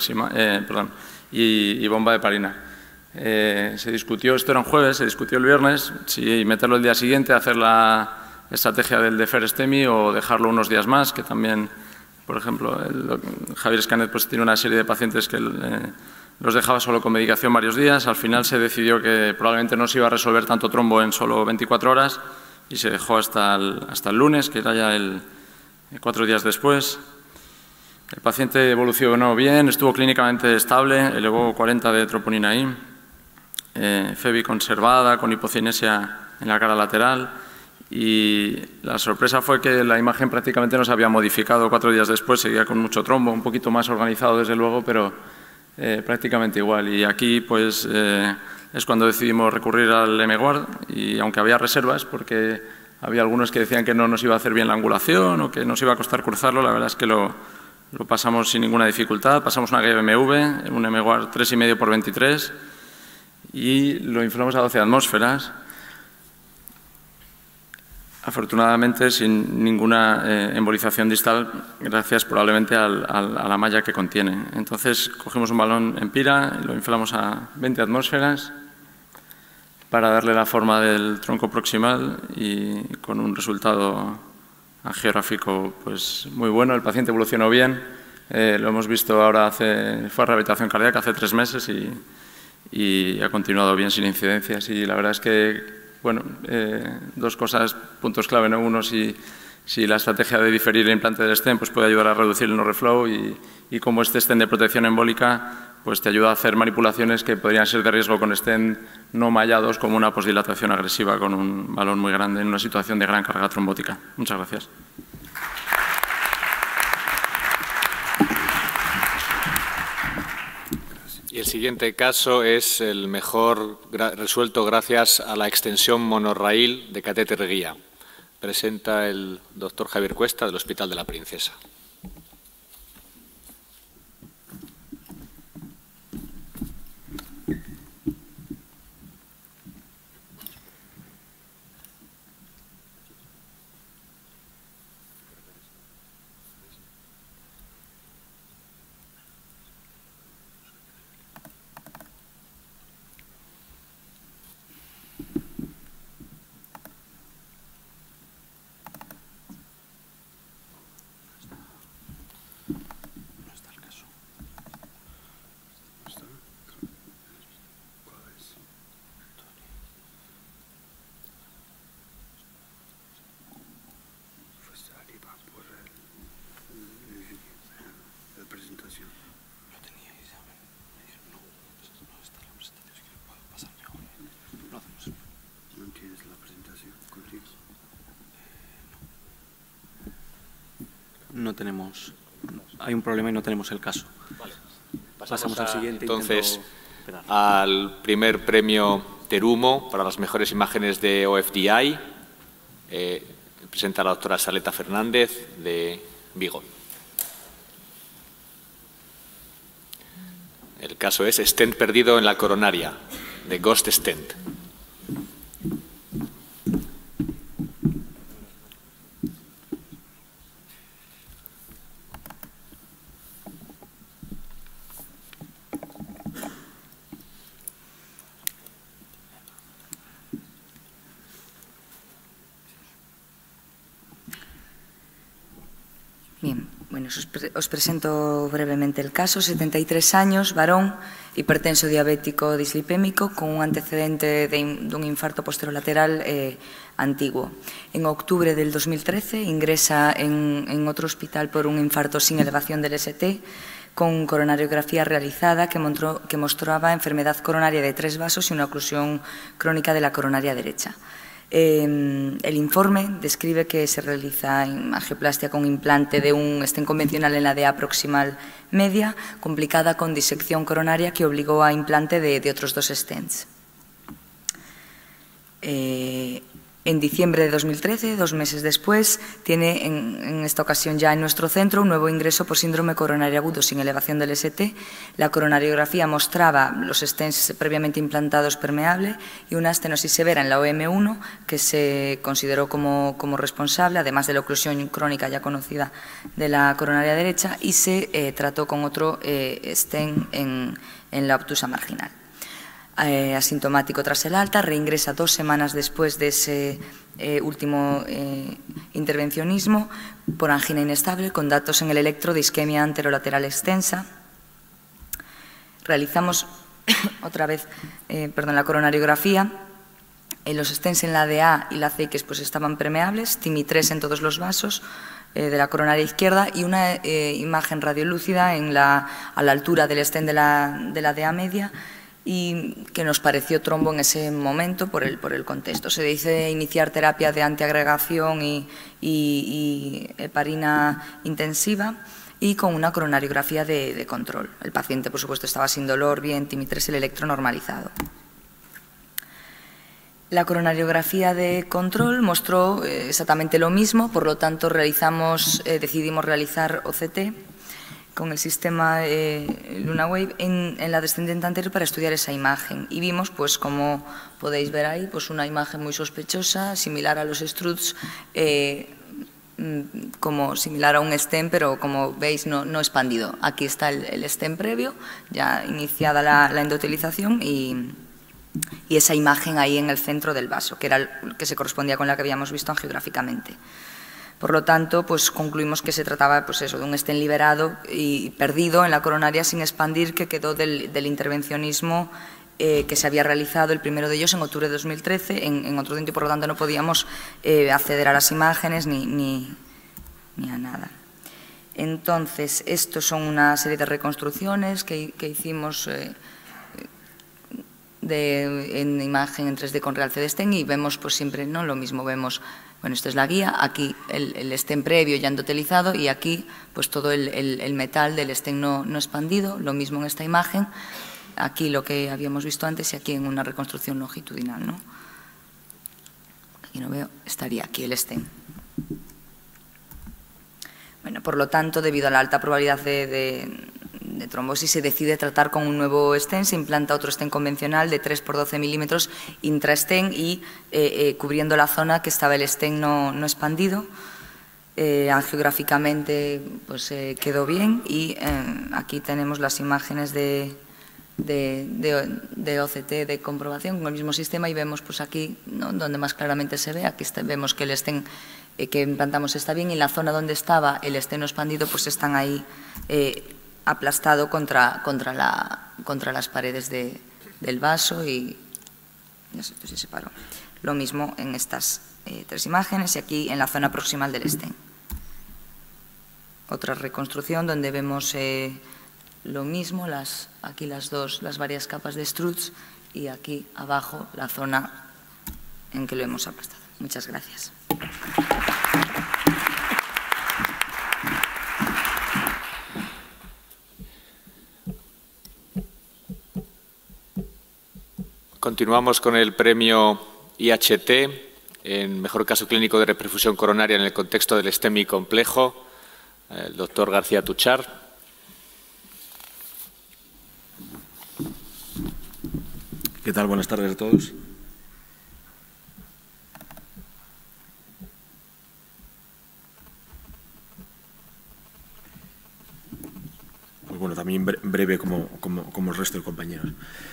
y bomba de parina. Se discutió, esto era un jueves, se discutió el viernes, si meterlo el día siguiente, hacer la estrategia del deferestemi o dejarlo unos días más, que también, por ejemplo, Javier Escanet pues tiene una serie de pacientes que los dejaba solo con medicación varios días. Al final se decidió que probablemente no se iba a resolver tanto trombo en solo 24 horas y se dejó hasta el lunes, que era ya 4 días después. El paciente evolucionó bien, estuvo clínicamente estable, elevó 40 de troponina I, FEBI conservada, con hipocinesia en la cara lateral, y la sorpresa fue que la imagen prácticamente no se había modificado 4 días después, seguía con mucho trombo, un poquito más organizado desde luego, pero prácticamente igual. Y aquí pues es cuando decidimos recurrir al MGuard, y aunque había reservas, porque había algunos que decían que no nos iba a hacer bien la angulación o que nos iba a costar cruzarlo, la verdad es que lo pasamos sin ninguna dificultad. Pasamos una GMV, un MGuard 3,5 por 23, y lo inflamos a 12 atmósferas. Afortunadamente sin ninguna embolización distal, gracias probablemente a la malla que contiene. Entonces cogimos un balón Empira y lo inflamos a 20 atmósferas para darle la forma del tronco proximal, y con un resultado angiográfico pues muy bueno. El paciente evolucionó bien, lo hemos visto ahora, fue a rehabilitación cardíaca hace 3 meses y ha continuado bien sin incidencias. Y la verdad es que, bueno, 2 cosas, puntos clave, ¿no? Uno, si la estrategia de diferir el implante del stent pues puede ayudar a reducir el no reflow, y como este stent de protección embólica pues te ayuda a hacer manipulaciones que podrían ser de riesgo con stent no mallados, como una posdilatación agresiva con un balón muy grande en una situación de gran carga trombótica. Muchas gracias. Y el siguiente caso es el mejor resuelto gracias a la extensión monorraíl de catéter guía. Presenta el doctor Javier Cuesta, del Hospital de la Princesa. No tenemos, hay un problema y no tenemos el caso. Vale. Pasamos al siguiente. Entonces, al primer premio Terumo para las mejores imágenes de OFDI. Presenta la doctora Saleta Fernández, de Vigo. El caso es stent perdido en la coronaria, de Ghost Stent. Bien, bueno, os presento brevemente el caso. 73 años, varón, hipertenso diabético dislipémico, con un antecedente de un infarto posterolateral antiguo. En octubre del 2013 ingresa en otro hospital por un infarto sin elevación del ST, con coronariografía realizada que mostraba enfermedad coronaria de 3 vasos y una oclusión crónica de la coronaria derecha. El informe describe que se realiza angioplastia con implante de un stent convencional en la DA proximal media, complicada con disección coronaria que obligó a implante de otros 2 stents. En diciembre de 2013, 2 meses después, tiene en esta ocasión ya en nuestro centro un nuevo ingreso por síndrome coronario agudo sin elevación del ST. La coronariografía mostraba los stents previamente implantados permeable y una estenosis severa en la OM1 que se consideró como responsable, además de la oclusión crónica ya conocida de la coronaria derecha, y se trató con otro stent en la obtusa marginal. Asintomático tras el alta, reingresa 2 semanas después de ese último intervencionismo por angina inestable con datos en el electro de isquemia anterolateral extensa. Realizamos otra vez la coronariografía. Los stents en la DA y la CX pues estaban permeables, TIMI3 en todos los vasos de la coronaria izquierda y una imagen radiolúcida a la altura del stent de la DA media, y que nos pareció trombo en ese momento por el contexto. Se dice iniciar terapia de antiagregación y heparina intensiva y con una coronariografía de control. El paciente, por supuesto, estaba sin dolor, bien, TIMI3, el electro normalizado. La coronariografía de control mostró exactamente lo mismo, por lo tanto decidimos realizar OCT con el sistema LunaWave en la descendente anterior para estudiar esa imagen. Y vimos, pues como podéis ver ahí, pues una imagen muy sospechosa, similar a los struts, como similar a un stent, pero como veis no expandido. Aquí está el stent previo, ya iniciada la endotelización y esa imagen ahí en el centro del vaso, que era el que se correspondía con la que habíamos visto angiográficamente. Por lo tanto, pues concluimos que se trataba pues eso, de un stent liberado y perdido en la coronaria sin expandir, que quedó del intervencionismo que se había realizado, el primero de ellos en octubre de 2013, en otro dente, y por lo tanto no podíamos acceder a las imágenes ni a nada. Entonces, estos son una serie de reconstrucciones que hicimos en imagen en 3D con realce de stent, y vemos pues siempre no lo mismo, vemos, bueno, esto es la guía, aquí el stent previo ya endotelizado y aquí pues todo el metal del stent no expandido, lo mismo en esta imagen, aquí lo que habíamos visto antes y aquí en una reconstrucción longitudinal, ¿no? Aquí no veo, estaría aquí el stent. Bueno, por lo tanto, debido a la alta probabilidad de trombosis, se decide tratar con un nuevo stent, se implanta otro stent convencional de 3 por 12 milímetros intrastent y cubriendo la zona que estaba el stent no expandido. Angiográficamente pues, quedó bien y aquí tenemos las imágenes de OCT de comprobación con el mismo sistema y vemos pues aquí, ¿no?, donde más claramente se ve, aquí vemos que el stent que implantamos está bien y en la zona donde estaba el stent no expandido pues están ahí aplastado contra las paredes del vaso y ya se separó. Lo mismo en estas 3 imágenes y aquí en la zona proximal del stent. Otra reconstrucción donde vemos lo mismo, aquí las varias capas de struts y aquí abajo la zona en que lo hemos aplastado. Muchas gracias. Continuamos con el premio IHT en mejor caso clínico de reperfusión coronaria en el contexto del STEMI complejo, el doctor García Tuchar. ¿Qué tal? Buenas tardes a todos. Pues bueno, también breve como el resto de compañeros.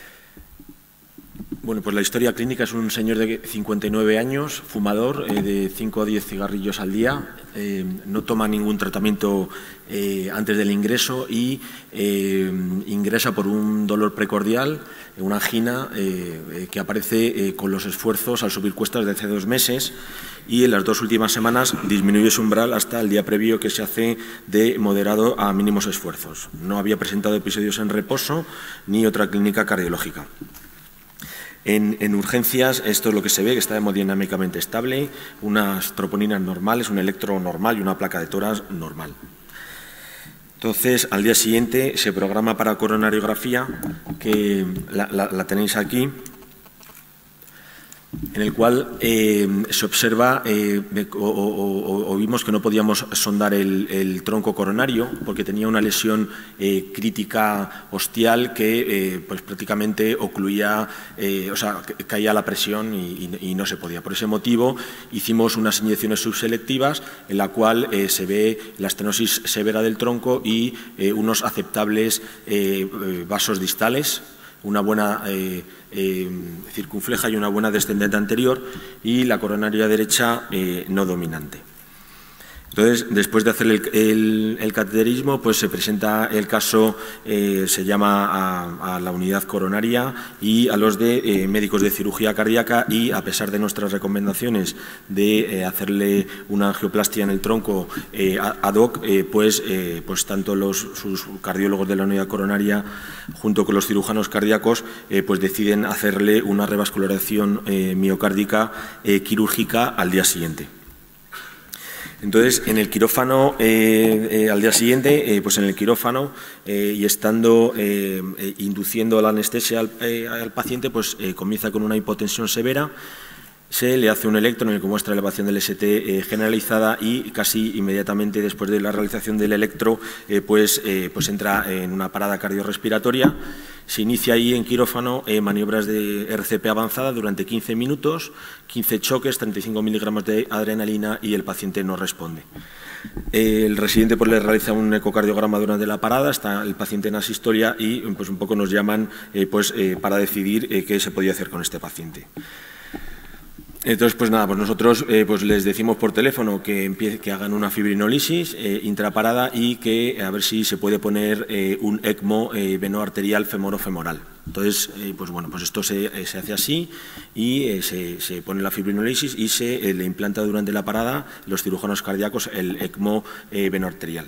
Bueno, pues la historia clínica es un señor de 59 años, fumador, de 5 a 10 cigarrillos al día, no toma ningún tratamiento antes del ingreso y ingresa por un dolor precordial, una angina que aparece con los esfuerzos al subir cuestas de hace 2 meses y en las 2 últimas semanas disminuye su umbral hasta el día previo que se hace de moderado a mínimos esfuerzos. No había presentado episodios en reposo ni otra clínica cardiológica. En urgencias, esto es lo que se ve, que está hemodinámicamente estable, unas troponinas normales, un electro normal y una placa de tórax normal. Entonces, al día siguiente se programa para coronariografía, que la tenéis aquí, en el cual se observa o vimos que no podíamos sondar el tronco coronario porque tenía una lesión crítica ostial que pues prácticamente ocluía, o sea, caía la presión y no se podía. Por ese motivo hicimos unas inyecciones subselectivas en la cual se ve la estenosis severa del tronco y unos aceptables vasos distales, una buena circunfleja y una buena descendente anterior y la coronaria derecha no dominante. Entonces, después de hacer el cateterismo, pues se presenta el caso, se llama a la unidad coronaria y a los de médicos de cirugía cardíaca y, a pesar de nuestras recomendaciones de hacerle una angioplastia en el tronco ad hoc, pues tanto sus cardiólogos de la unidad coronaria junto con los cirujanos cardíacos pues deciden hacerle una revascularización miocárdica quirúrgica al día siguiente. Entonces, en el quirófano, al día siguiente, pues en el quirófano y estando induciendo la anestesia al paciente, pues comienza con una hipotensión severa, se le hace un electro en el que muestra elevación del ST generalizada y casi inmediatamente después de la realización del electro, pues entra en una parada cardiorrespiratoria. Se inicia ahí en quirófano maniobras de RCP avanzada durante 15 minutos, 15 choques, 35 miligramos de adrenalina y el paciente no responde. El residente pues le realiza un ecocardiograma durante la parada, está el paciente en asistolia y pues un poco nos llaman para decidir qué se podía hacer con este paciente. Entonces, pues nada, pues nosotros pues les decimos por teléfono que hagan una fibrinolisis intraparada y que a ver si se puede poner un ECMO venoarterial femorofemoral. Entonces, pues bueno, pues esto se hace así y se pone la fibrinolisis y se le implanta durante la parada los cirujanos cardíacos el ECMO venoarterial.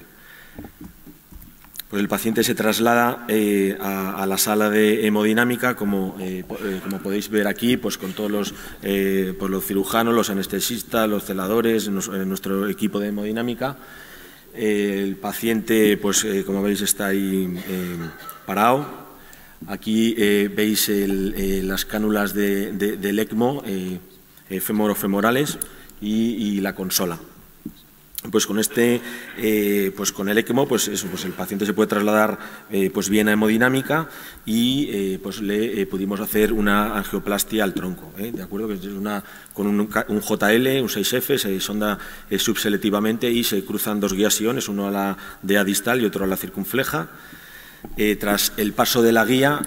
Pues el paciente se traslada a la sala de hemodinámica, como podéis ver aquí, pues con todos los cirujanos, los anestesistas, los celadores, nuestro equipo de hemodinámica. El paciente, pues como veis, está ahí parado. Aquí veis las cánulas del ECMO femorofemorales y la consola. Pues con pues con el ECMO, pues el paciente se puede trasladar pues bien a hemodinámica y pues le pudimos hacer una angioplastia al tronco, ¿de acuerdo? Que es con un JL, un 6F, se sonda subselectivamente y se cruzan dos guías iones, uno a la DA distal y otro a la circunfleja. Tras el paso de la guía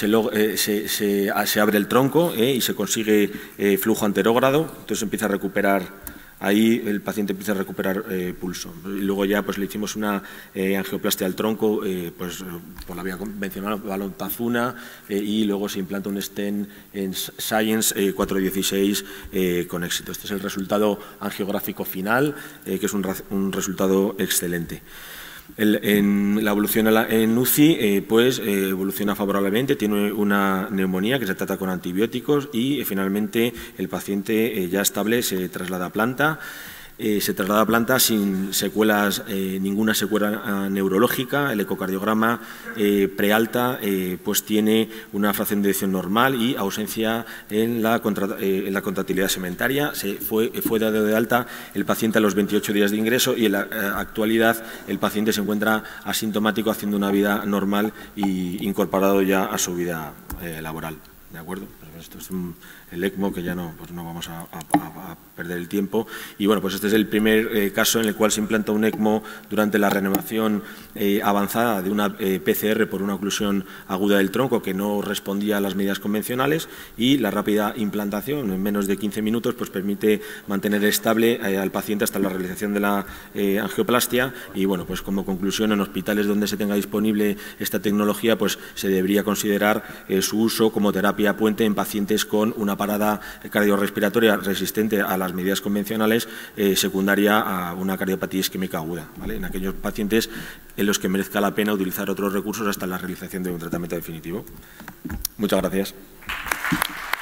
se abre el tronco y se consigue flujo anterógrado, entonces empieza a recuperar. Ahí el paciente empieza a recuperar pulso. Y luego ya pues le hicimos una angioplastia al tronco pues por la vía convencional, balón Tazuna, y luego se implanta un stent en Science 416 con éxito. Este es el resultado angiográfico final, que es un resultado excelente. En la evolución en UCI pues evoluciona favorablemente, tiene una neumonía que se trata con antibióticos y finalmente el paciente ya estable se traslada a planta. Se traslada a planta sin secuelas, ninguna secuela neurológica. El ecocardiograma prealta pues tiene una fracción de eyección normal y ausencia en la contractilidad segmentaria. Fue dado de alta el paciente a los 28 días de ingreso y en la actualidad el paciente se encuentra asintomático haciendo una vida normal y incorporado ya a su vida laboral. ¿De acuerdo? Pues esto es el ECMO, que ya no vamos a perder el tiempo. Y bueno, pues este es el primer caso en el cual se implanta un ECMO durante la renovación avanzada de una PCR por una oclusión aguda del tronco que no respondía a las medidas convencionales, y la rápida implantación en menos de 15 minutos pues permite mantener estable al paciente hasta la realización de la angioplastia. Y bueno, pues como conclusión, en hospitales donde se tenga disponible esta tecnología pues se debería considerar su uso como terapia puente en pacientes con una parada cardiorrespiratoria resistente a las medidas convencionales secundaria a una cardiopatía isquémica aguda, ¿vale? En aquellos pacientes en los que merezca la pena utilizar otros recursos hasta la realización de un tratamiento definitivo. Muchas gracias.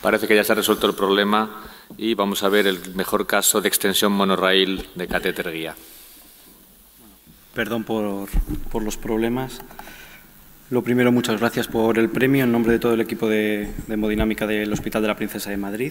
Parece que ya se ha resuelto el problema y vamos a ver el mejor caso de extensión monorraíl de catéter guía. Perdón por los problemas. Lo primero, muchas gracias por el premio en nombre de todo el equipo de hemodinámica del Hospital de la Princesa de Madrid.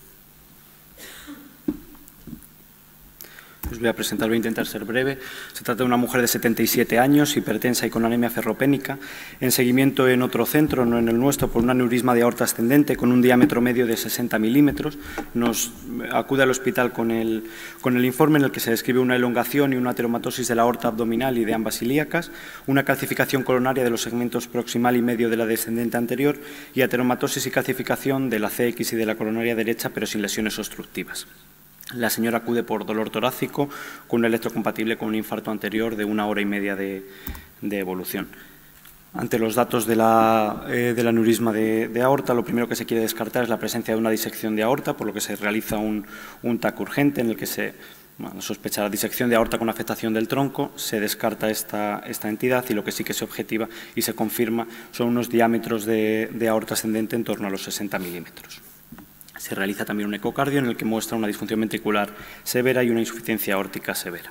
Os voy a presentar, voy a intentar ser breve. Se trata de una mujer de 77 años, hipertensa y con anemia ferropénica, en seguimiento en otro centro, no en el nuestro, por un aneurisma de aorta ascendente con un diámetro medio de 60 milímetros. Nos acude al hospital con el informe en el que se describe una elongación y una ateromatosis de la aorta abdominal y de ambas ilíacas, una calcificación coronaria de los segmentos proximal y medio de la descendente anterior y ateromatosis y calcificación de la CX y de la coronaria derecha, pero sin lesiones obstructivas. La señora acude por dolor torácico con un electrocompatible con un infarto anterior de 1 hora y media de evolución. Ante los datos del aneurisma de aorta, lo primero que se quiere descartar es la presencia de una disección de aorta, por lo que se realiza un TAC urgente en el que se sospecha la disección de aorta con afectación del tronco, se descarta esta entidad y lo que sí que se objetiva y se confirma son unos diámetros de aorta ascendente en torno a los 60 milímetros. Se realiza también un ecocardio en el que muestra una disfunción ventricular severa y una insuficiencia aórtica severa.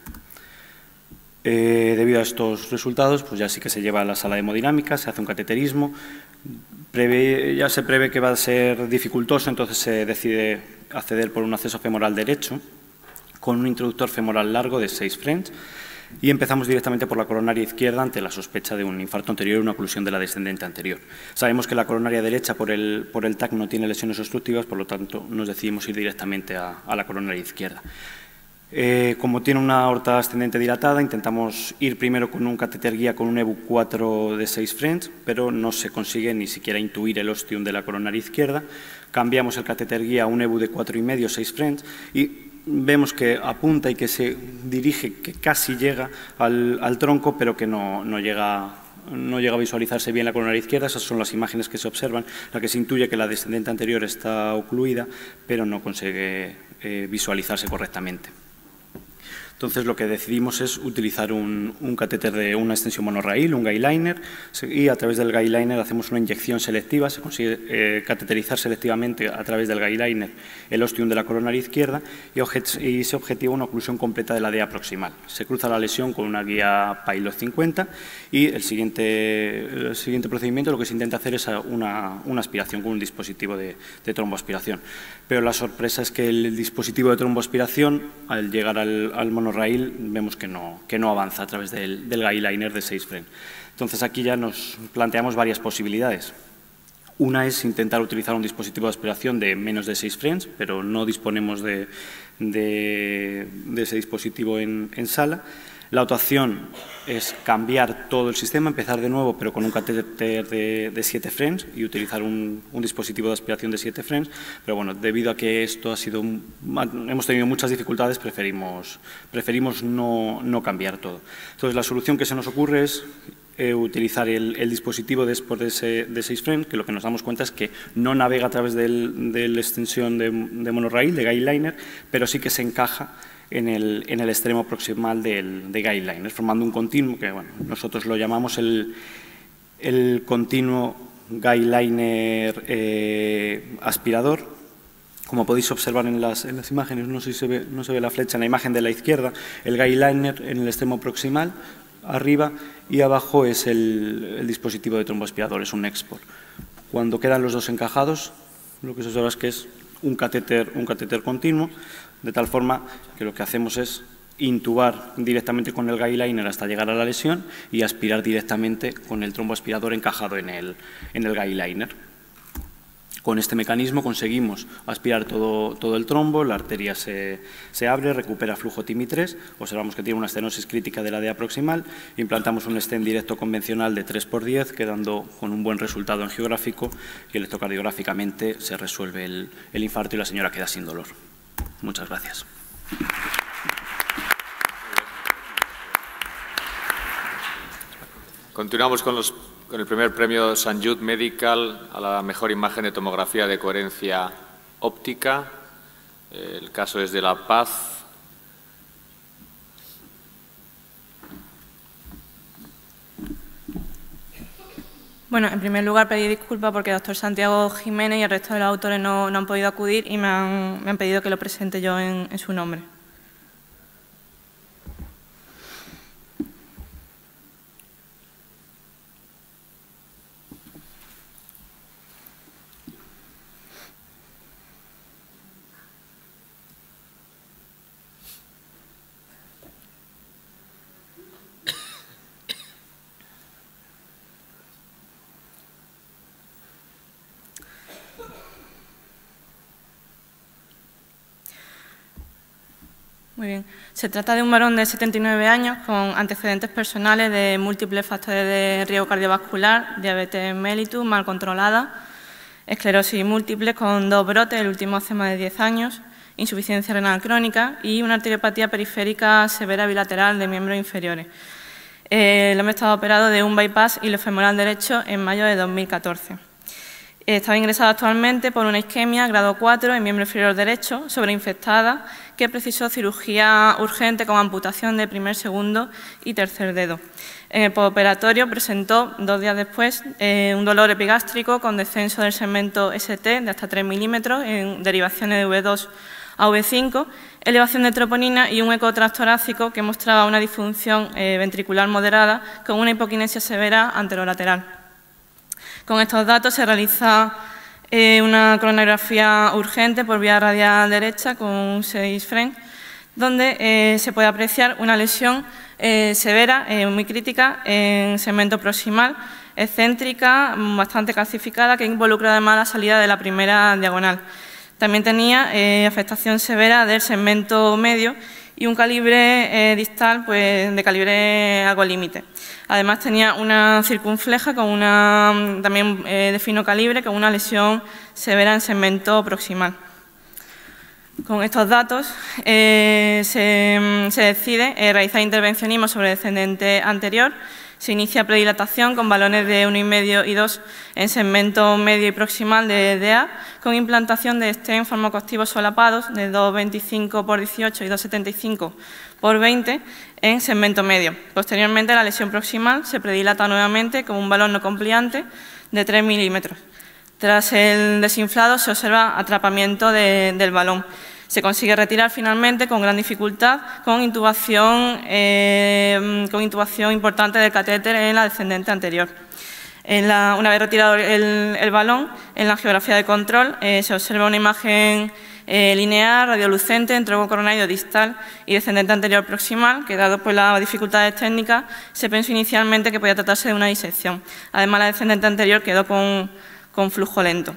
Debido a estos resultados, pues ya sí que se lleva a la sala de hemodinámica, se hace un cateterismo, ya se prevé que va a ser dificultoso, entonces se decide acceder por un acceso femoral derecho con un introductor femoral largo de 6 French y empezamos directamente por la coronaria izquierda ante la sospecha de un infarto anterior y una oclusión de la descendente anterior. Sabemos que la coronaria derecha por el TAC no tiene lesiones obstructivas, por lo tanto nos decidimos ir directamente a la coronaria izquierda. Como tiene una aorta ascendente dilatada, intentamos ir primero con un catéter guía con un EBU 4 de 6 French, pero no se consigue ni siquiera intuir el ostium de la coronaria izquierda. Cambiamos el catéter guía a un EBU de 4,5, 6 French y vemos que apunta y que se dirige, que casi llega al tronco, pero que no llega a visualizarse bien la coronaria izquierda. Esas son las imágenes que se observan, la que se intuye que la descendente anterior está ocluida, pero no consigue visualizarse correctamente. Entonces, lo que decidimos es utilizar un catéter de una extensión monorraíl, un guideliner, y a través del guideliner hacemos una inyección selectiva, se consigue cateterizar selectivamente a través del guideliner el ostium de la coronaria izquierda y se objetiva una oclusión completa de la DEA proximal. Se cruza la lesión con una guía Pilot 50 y el siguiente procedimiento lo que se intenta hacer es una aspiración con un dispositivo de tromboaspiración. Pero la sorpresa es que el dispositivo de tromboaspiración, al llegar al monorraíl, vemos que no avanza a través del guideliner de 6 French. Entonces, aquí ya nos planteamos varias posibilidades. Una es intentar utilizar un dispositivo de aspiración de menos de 6 French, pero no disponemos de ese dispositivo en sala. La otra opción es cambiar todo el sistema, empezar de nuevo, pero con un catéter de 7 French y utilizar un dispositivo de aspiración de 7 French. Pero bueno, debido a que esto hemos tenido muchas dificultades, preferimos no cambiar todo. Entonces, la solución que se nos ocurre es utilizar el dispositivo después de 6 French, que lo que nos damos cuenta es que no navega a través de la extensión de monorraíl, de guideliner, pero sí que se encaja en el extremo proximal de guideliner, formando un continuo que nosotros lo llamamos el continuo guideliner aspirador. Como podéis observar en las imágenes, no se ve la flecha en la imagen de la izquierda, el guideliner en el extremo proximal, arriba, y abajo es el dispositivo de tromboaspirador, es un export. Cuando quedan los dos encajados, lo que se observa es que es un catéter continuo, de tal forma que lo que hacemos es intubar directamente con el guideliner hasta llegar a la lesión y aspirar directamente con el tromboaspirador encajado en el guideliner. Con este mecanismo conseguimos aspirar todo el trombo, la arteria se abre, recupera flujo TIMI3, observamos que tiene una estenosis crítica de la DEA proximal, implantamos un stent directo convencional de 3×10, quedando con un buen resultado angiográfico y electrocardiográficamente se resuelve el infarto y la señora queda sin dolor. Muchas gracias. Continuamos con el primer premio St. Jude Medical a la mejor imagen de tomografía de coherencia óptica. El caso es de La Paz. Bueno, en primer lugar, pedir disculpas porque el doctor Santiago Jiménez y el resto de los autores no han podido acudir y me han pedido que lo presente yo en su nombre. Muy bien. Se trata de un varón de 79 años con antecedentes personales de múltiples factores de riesgo cardiovascular, diabetes mellitus mal controlada, esclerosis múltiple con 2 brotes, el último hace más de 10 años, insuficiencia renal crónica y una arteriopatía periférica severa bilateral de miembros inferiores. El hombre estaba operado de un bypass ilofemoral derecho en mayo de 2014. Estaba ingresado actualmente por una isquemia grado 4 en miembro inferior derecho, sobreinfectada, que precisó cirugía urgente con amputación de primer, segundo y tercer dedo. En el postoperatorio presentó, 2 días después, un dolor epigástrico con descenso del segmento ST de hasta 3 milímetros en derivaciones de V2 a V5, elevación de troponina y un eco transtorácico que mostraba una disfunción ventricular moderada con una hipoquinesia severa anterolateral. Con estos datos se realiza una coronariografía urgente por vía radial derecha con un 6 French, donde se puede apreciar una lesión severa, muy crítica, en segmento proximal, excéntrica, bastante calcificada, que involucra además la salida de la primera diagonal. También tenía afectación severa del segmento medio y un calibre distal pues, de calibre algo límite. Además tenía una circunfleja con también de fino calibre con una lesión severa en segmento proximal. Con estos datos se decide realizar intervencionismo sobre descendente anterior. Se inicia predilatación con balones de 1,5 y 2 en segmento medio y proximal de DA, con implantación de stent farmacoactivos solapados de 2,25 por 18 y 2,75 por 20 en segmento medio. Posteriormente, la lesión proximal se predilata nuevamente con un balón no compliante de 3 milímetros. Tras el desinflado se observa atrapamiento del balón. Se consigue retirar finalmente con gran dificultad, con intubación importante del catéter en la descendente anterior. Una vez retirado el balón, en la angiografía de control se observa una imagen lineal, radiolucente, en tronco coronario distal y descendente anterior proximal, que dado por las dificultades técnicas, se pensó inicialmente que podía tratarse de una disección. Además, la descendente anterior quedó con flujo lento.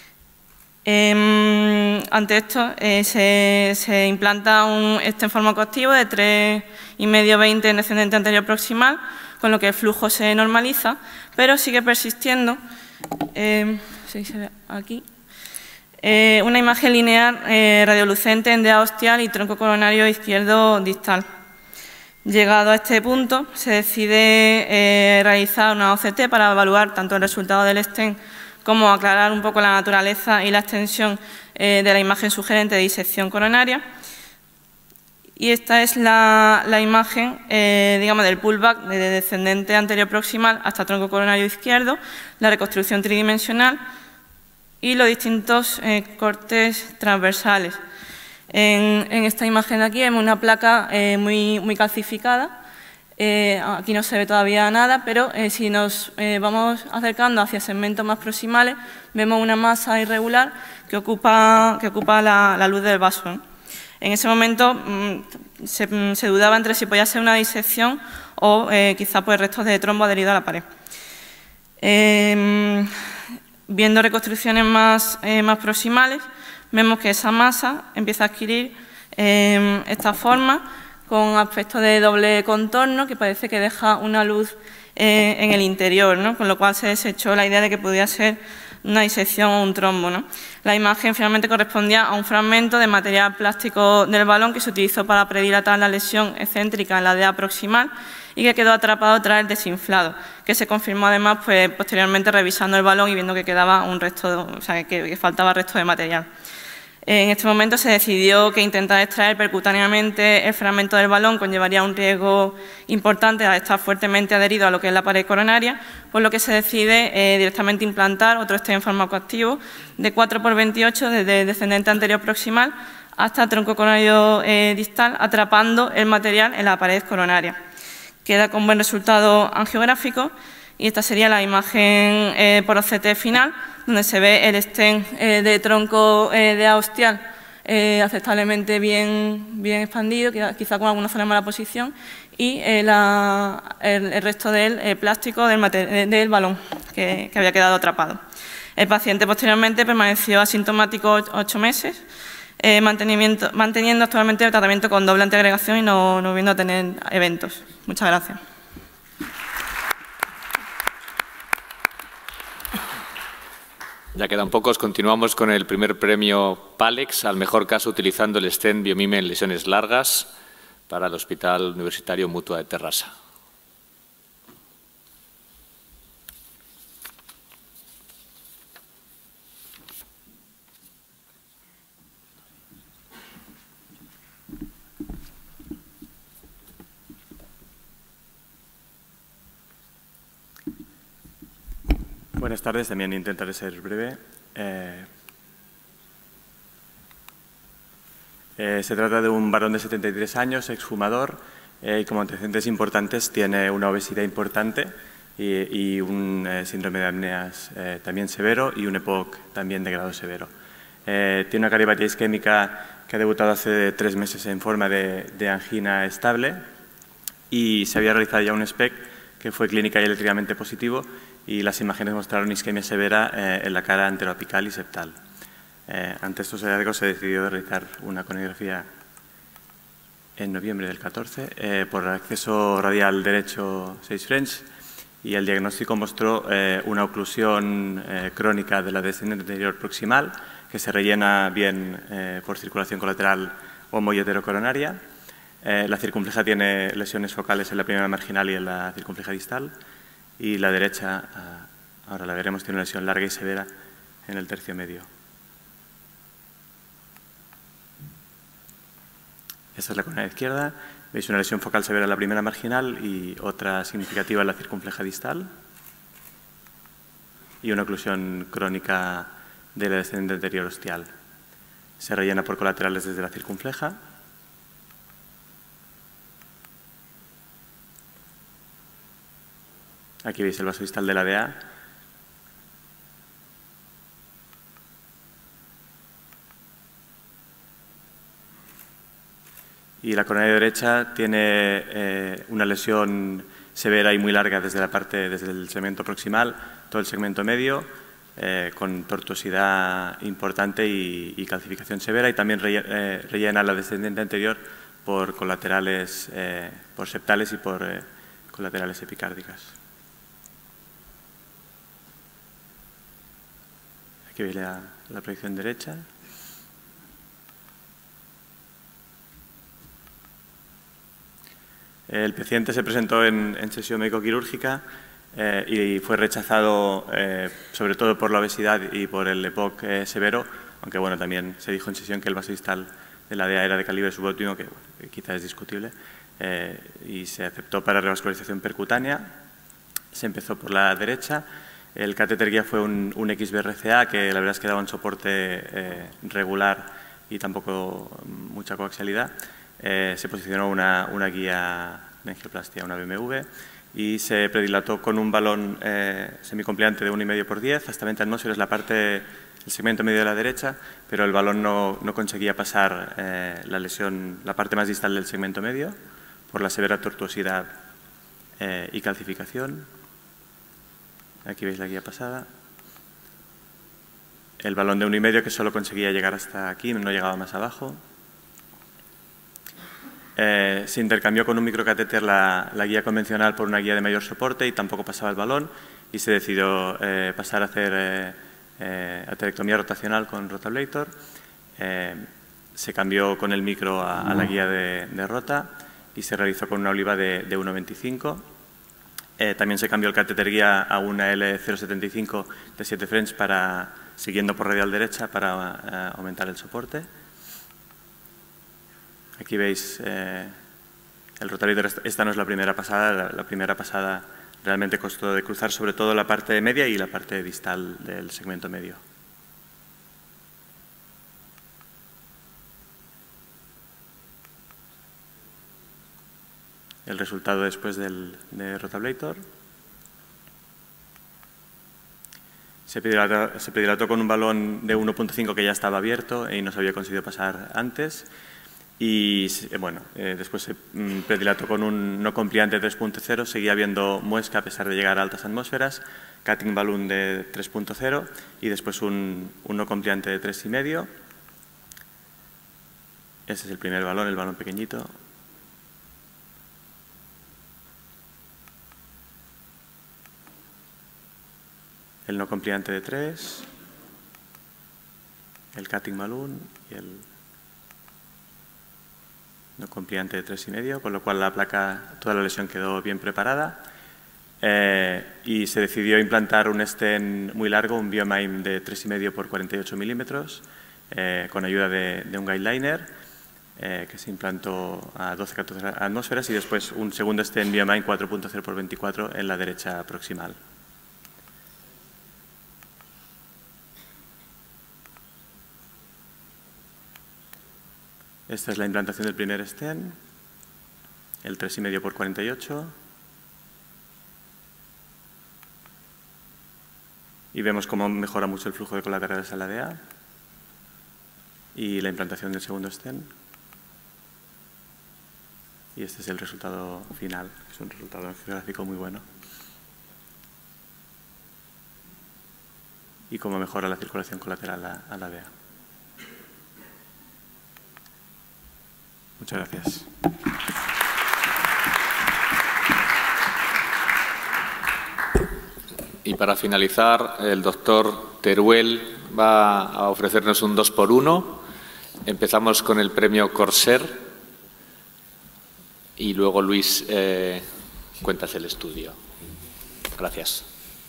Ante esto se implanta un stent farmacoactivo de 3,5-20 en descendente anterior proximal, con lo que el flujo se normaliza, pero sigue persistiendo, si se ve aquí, una imagen lineal radiolucente en DA ostial y tronco coronario izquierdo distal. Llegado a este punto, se decide realizar una OCT para evaluar tanto el resultado del stent como aclarar un poco la naturaleza y la extensión de la imagen sugerente de disección coronaria. Y esta es la imagen, digamos, del pullback de descendente anterior proximal hasta tronco coronario izquierdo, la reconstrucción tridimensional y los distintos cortes transversales. En esta imagen de aquí vemos una placa muy calcificada. Aquí no se ve todavía nada, pero si nos vamos acercando hacia segmentos más proximales, vemos una masa irregular que ocupa la luz del vaso, ¿no? En ese momento se dudaba entre si podía ser una disección o quizá pues, restos de trombo adherido a la pared. Viendo reconstrucciones más proximales, vemos que esa masa empieza a adquirir esta forma, con aspecto de doble contorno, que parece que deja una luz en el interior, ¿no? Con lo cual se desechó la idea de que podía ser una disección o un trombo, ¿no? La imagen finalmente correspondía a un fragmento de material plástico del balón que se utilizó para predilatar la lesión excéntrica en la DA proximal y que quedó atrapado tras el desinflado, que se confirmó además pues, posteriormente revisando el balón y viendo que quedaba un resto, o sea, que faltaba resto de material. En este momento se decidió que intentar extraer percutáneamente el fragmento del balón conllevaría un riesgo importante al estar fuertemente adherido a lo que es la pared coronaria, por lo que se decide directamente implantar otro stent farmacoactivo de 4×28 desde el descendente anterior proximal hasta el tronco coronario distal, atrapando el material en la pared coronaria. Queda con buen resultado angiográfico y esta sería la imagen por OCT final, donde se ve el stent de tronco de A ostial aceptablemente bien expandido, quizá con alguna zona de mala posición, y el resto del plástico del balón que había quedado atrapado. El paciente posteriormente permaneció asintomático 8 meses, manteniendo actualmente el tratamiento con doble antiagregación y no volviendo a tener eventos. Muchas gracias. Ya quedan pocos. Continuamos con el primer premio PALEX, al mejor caso utilizando el stent Biomime en lesiones largas para el Hospital Universitario Mutua de Terrassa. Buenas tardes, también intentaré ser breve. Se trata de un varón de 73 años, exfumador, y como antecedentes importantes tiene una obesidad importante y un síndrome de apneas también severo y un EPOC también de grado severo. Tiene una cardiopatía isquémica que ha debutado hace 3 meses en forma de angina estable y se había realizado ya un SPEC que fue clínica y eléctricamente positivo, y las imágenes mostraron isquemia severa en la cara anteroapical y septal. Ante estos hallazgos se decidió realizar una coronografía en noviembre del 14 por acceso radial derecho 6 French, y el diagnóstico mostró una oclusión crónica de la descendente anterior proximal que se rellena bien por circulación colateral homo- y heterocoronaria. La circunfleja tiene lesiones focales en la primera marginal y en la circunfleja distal, y la derecha, ahora la veremos, tiene una lesión larga y severa en el tercio medio. Esta es la coronaria izquierda. Veis una lesión focal severa en la primera marginal y otra significativa en la circunfleja distal, y una oclusión crónica de la descendente anterior ostial. Se rellena por colaterales desde la circunfleja. Aquí veis el vaso distal de la DA. Y la coronaria derecha tiene una lesión severa y muy larga desde el segmento proximal, todo el segmento medio, con tortuosidad importante y calcificación severa, y también rellena la descendente anterior por colaterales, por septales y por colaterales epicárdicas. Aquí veis la proyección derecha. El paciente se presentó en sesión médico-quirúrgica y fue rechazado sobre todo por la obesidad y por el EPOC severo, aunque bueno, también se dijo en sesión que el vaso distal de la DA era de calibre subóptimo, que quizás es discutible, y se aceptó para revascularización percutánea. Se empezó por la derecha. El catéter guía fue un XBRCA, que la verdad es que daba un soporte regular y tampoco mucha coaxialidad. Se posicionó una guía de angioplastia, una BMW, y se predilató con un balón semicompliante de 1,5×10 hasta 20 atmósferas la parte del segmento medio de la derecha, pero el balón no conseguía pasar la lesión, la parte más distal del segmento medio, por la severa tortuosidad y calcificación. Aquí veis la guía pasada. El balón de 1,5 que solo conseguía llegar hasta aquí, no llegaba más abajo. Se intercambió con un microcatéter la guía convencional por una guía de mayor soporte y tampoco pasaba el balón, y se decidió pasar a hacer aterectomía rotacional con rotablator. Se cambió con el micro a la guía de rota y se realizó con una oliva de 1,25. También se cambió el catéter guía a una L075 de 7 French para siguiendo por radial derecha para aumentar el soporte. Aquí veis el Rotavitor. Esta no es la primera pasada. La primera pasada realmente costó de cruzar sobre todo la parte media y la parte distal del segmento medio. El resultado después de Rotablator. Se predilató con un balón de 1.5 que ya estaba abierto y no se había conseguido pasar antes. Y bueno, después se predilató con un no compliante 3.0, seguía habiendo muesca a pesar de llegar a altas atmósferas, cutting balloon de 3.0 y después un no compliante de 3,5. Este es el primer balón, el balón pequeñito. El no compliante de 3, el cutting balloon y el no compliante de 3,5, con lo cual la placa, toda la lesión quedó bien preparada y se decidió implantar un stent muy largo, un biomime de 3,5 por 48 milímetros, con ayuda de un guideliner que se implantó a 12-14 atmósferas y después un segundo stent biomime 4.0 por 24 en la derecha proximal. Esta es la implantación del primer stent, el 3,5 por 48. Y vemos cómo mejora mucho el flujo de colaterales a la DA. Y la implantación del segundo stent. Y este es el resultado final, es un resultado gráfico muy bueno. Y cómo mejora la circulación colateral a la DA. Muchas gracias. Y para finalizar, el doctor Teruel va a ofrecernos un 2x1. Empezamos con el premio Corsair y luego Luis cuentas el estudio. Gracias.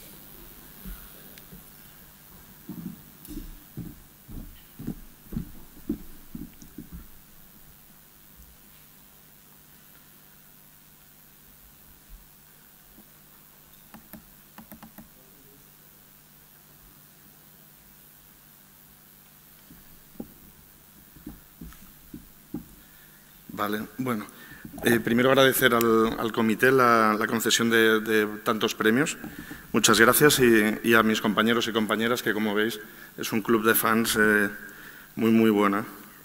Vale, bueno, primero agradecer al comité la concesión de tantos premios. Muchas gracias y a mis compañeros y compañeras que, como veis, es un club de fans muy buena.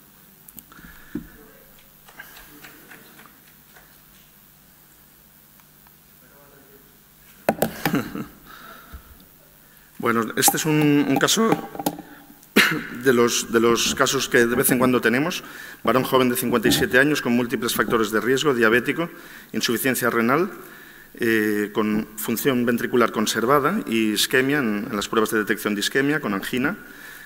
Bueno, este es un caso de los casos que de vez en cuando tenemos. Varón joven de 57 años con múltiples factores de riesgo, diabético, insuficiencia renal, con función ventricular conservada y isquemia en las pruebas de detección de isquemia, con angina.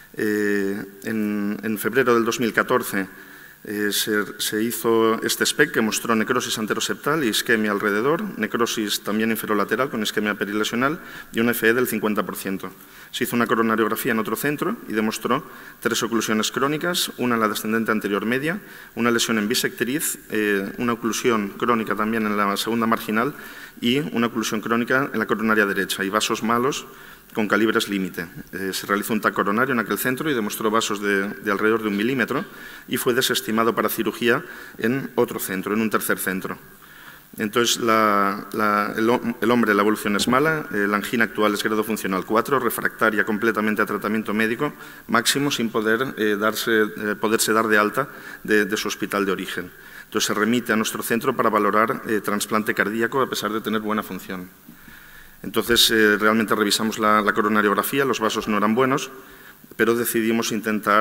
En febrero del 2014 se hizo este SPEC que mostró necrosis anteroseptal y isquemia alrededor, necrosis también inferolateral con isquemia perilesional y un FE del 50%. Se hizo una coronariografía en otro centro y demostró 3 oclusiones crónicas, una en la descendente anterior media, una lesión en bisectriz, una oclusión crónica también en la segunda marginal y una oclusión crónica en la coronaria derecha y vasos malos con calibres límite. Se realizó un TAC coronario en aquel centro y demostró vasos de alrededor de 1 milímetro y fue desestimado para cirugía en otro centro, en un tercer centro. Entonces, el hombre, la evolución es mala, la angina actual es grado funcional 4, refractaria completamente a tratamiento médico máximo sin poderse dar de alta de su hospital de origen. Entonces, se remite a nuestro centro para valorar trasplante cardíaco a pesar de tener buena función. Entonces, realmente revisamos la coronariografía, los vasos no eran buenos, pero decidimos intentar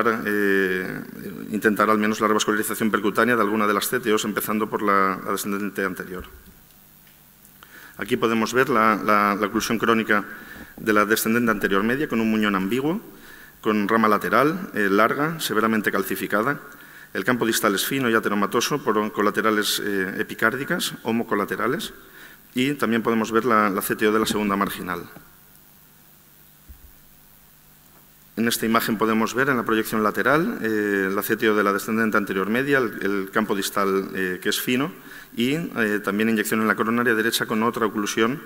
al menos la revascularización percutánea de alguna de las CTOs, empezando por la descendente anterior. Aquí podemos ver la oclusión crónica de la descendente anterior media con un muñón ambiguo, con rama lateral, larga, severamente calcificada. El campo distal es fino y ateromatoso por colaterales epicárdicas, homocolaterales. Y también podemos ver la CTO de la segunda marginal. En esta imagen podemos ver en la proyección lateral el acetio de la descendente anterior media, el campo distal que es fino y también inyección en la coronaria derecha con otra oclusión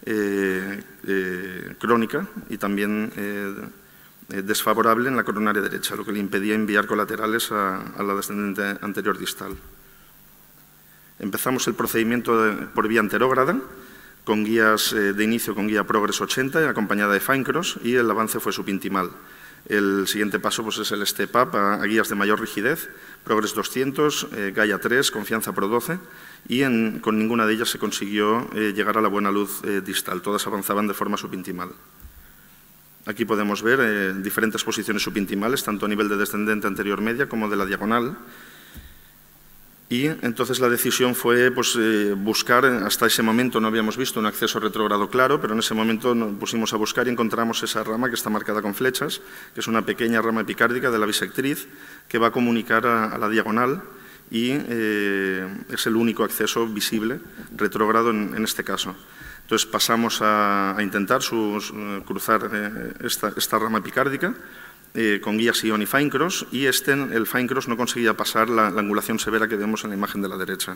crónica y también desfavorable en la coronaria derecha, lo que le impedía enviar colaterales a la descendente anterior distal. Empezamos el procedimiento por vía anterógrada, con guías de inicio con guía Progress 80, acompañada de Fine Cross, y el avance fue subintimal. El siguiente paso pues, es el Step Up a guías de mayor rigidez, Progress 200, Gaia 3, Confianza Pro 12, y con ninguna de ellas se consiguió llegar a la buena luz distal, todas avanzaban de forma subintimal. Aquí podemos ver diferentes posiciones subintimales, tanto a nivel de descendente anterior media como de la diagonal. Y entonces la decisión fue pues, buscar, hasta ese momento no habíamos visto un acceso retrógrado claro, pero en ese momento nos pusimos a buscar y encontramos esa rama que está marcada con flechas, que es una pequeña rama epicárdica de la bisectriz que va a comunicar a la diagonal y es el único acceso visible retrógrado en este caso. Entonces pasamos a intentar cruzar esta rama epicárdica con guías Ion y Fine Cross, y el Fine Cross no conseguía pasar la angulación severa que vemos en la imagen de la derecha.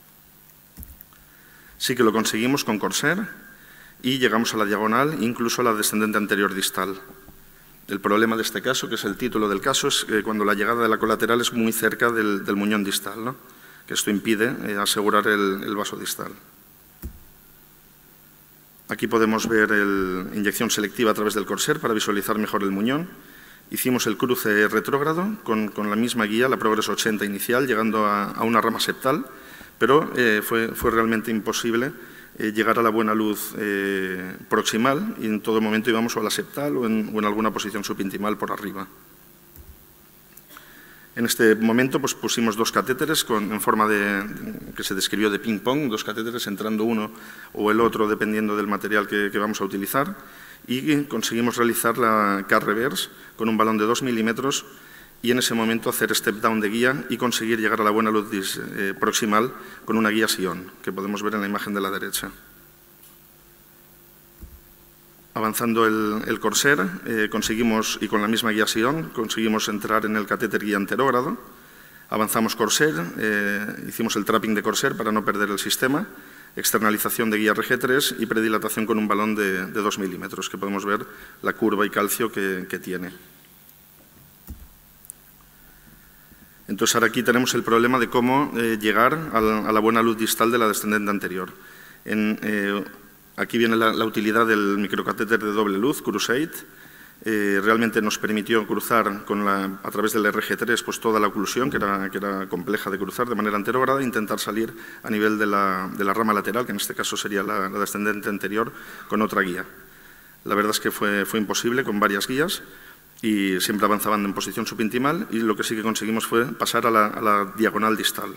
Sí que lo conseguimos con Corsair y llegamos a la diagonal, incluso a la descendente anterior distal. El problema de este caso, que es el título del caso, es que cuando la llegada de la colateral es muy cerca del muñón distal, ¿no? Que esto impide asegurar el vaso distal. Aquí podemos ver inyección selectiva a través del Corsair para visualizar mejor el muñón. Hicimos el cruce retrógrado con la misma guía, la Progress 80 inicial, llegando a una rama septal, pero fue realmente imposible llegar a la buena luz proximal y en todo momento íbamos o a la septal o en alguna posición subintimal por arriba. En este momento pues, pusimos dos catéteres en forma que se describió de ping-pong, dos catéteres entrando uno o el otro dependiendo del material que vamos a utilizar, y conseguimos realizar la K-reverse con un balón de 2 milímetros y en ese momento hacer step down de guía y conseguir llegar a la buena luz proximal con una guía Sion, que podemos ver en la imagen de la derecha. Avanzando el Corsair, conseguimos, y con la misma guía Sion, conseguimos entrar en el catéter guía anterógrado. Avanzamos Corsair, hicimos el trapping de Corsair para no perder el sistema, externalización de guía RG3 y predilatación con un balón de 2 milímetros, que podemos ver la curva y calcio que tiene. Entonces, ahora aquí tenemos el problema de cómo llegar a la buena luz distal de la descendente anterior. Aquí viene la utilidad del microcatéter de doble luz, Crusade. Realmente nos permitió cruzar a través del RG3 pues, toda la oclusión, que era compleja de cruzar de manera anterógrada, e intentar salir a nivel de la rama lateral, que en este caso sería la descendente anterior, con otra guía. La verdad es que fue imposible con varias guías y siempre avanzaban en posición subintimal, y lo que sí que conseguimos fue pasar a la diagonal distal.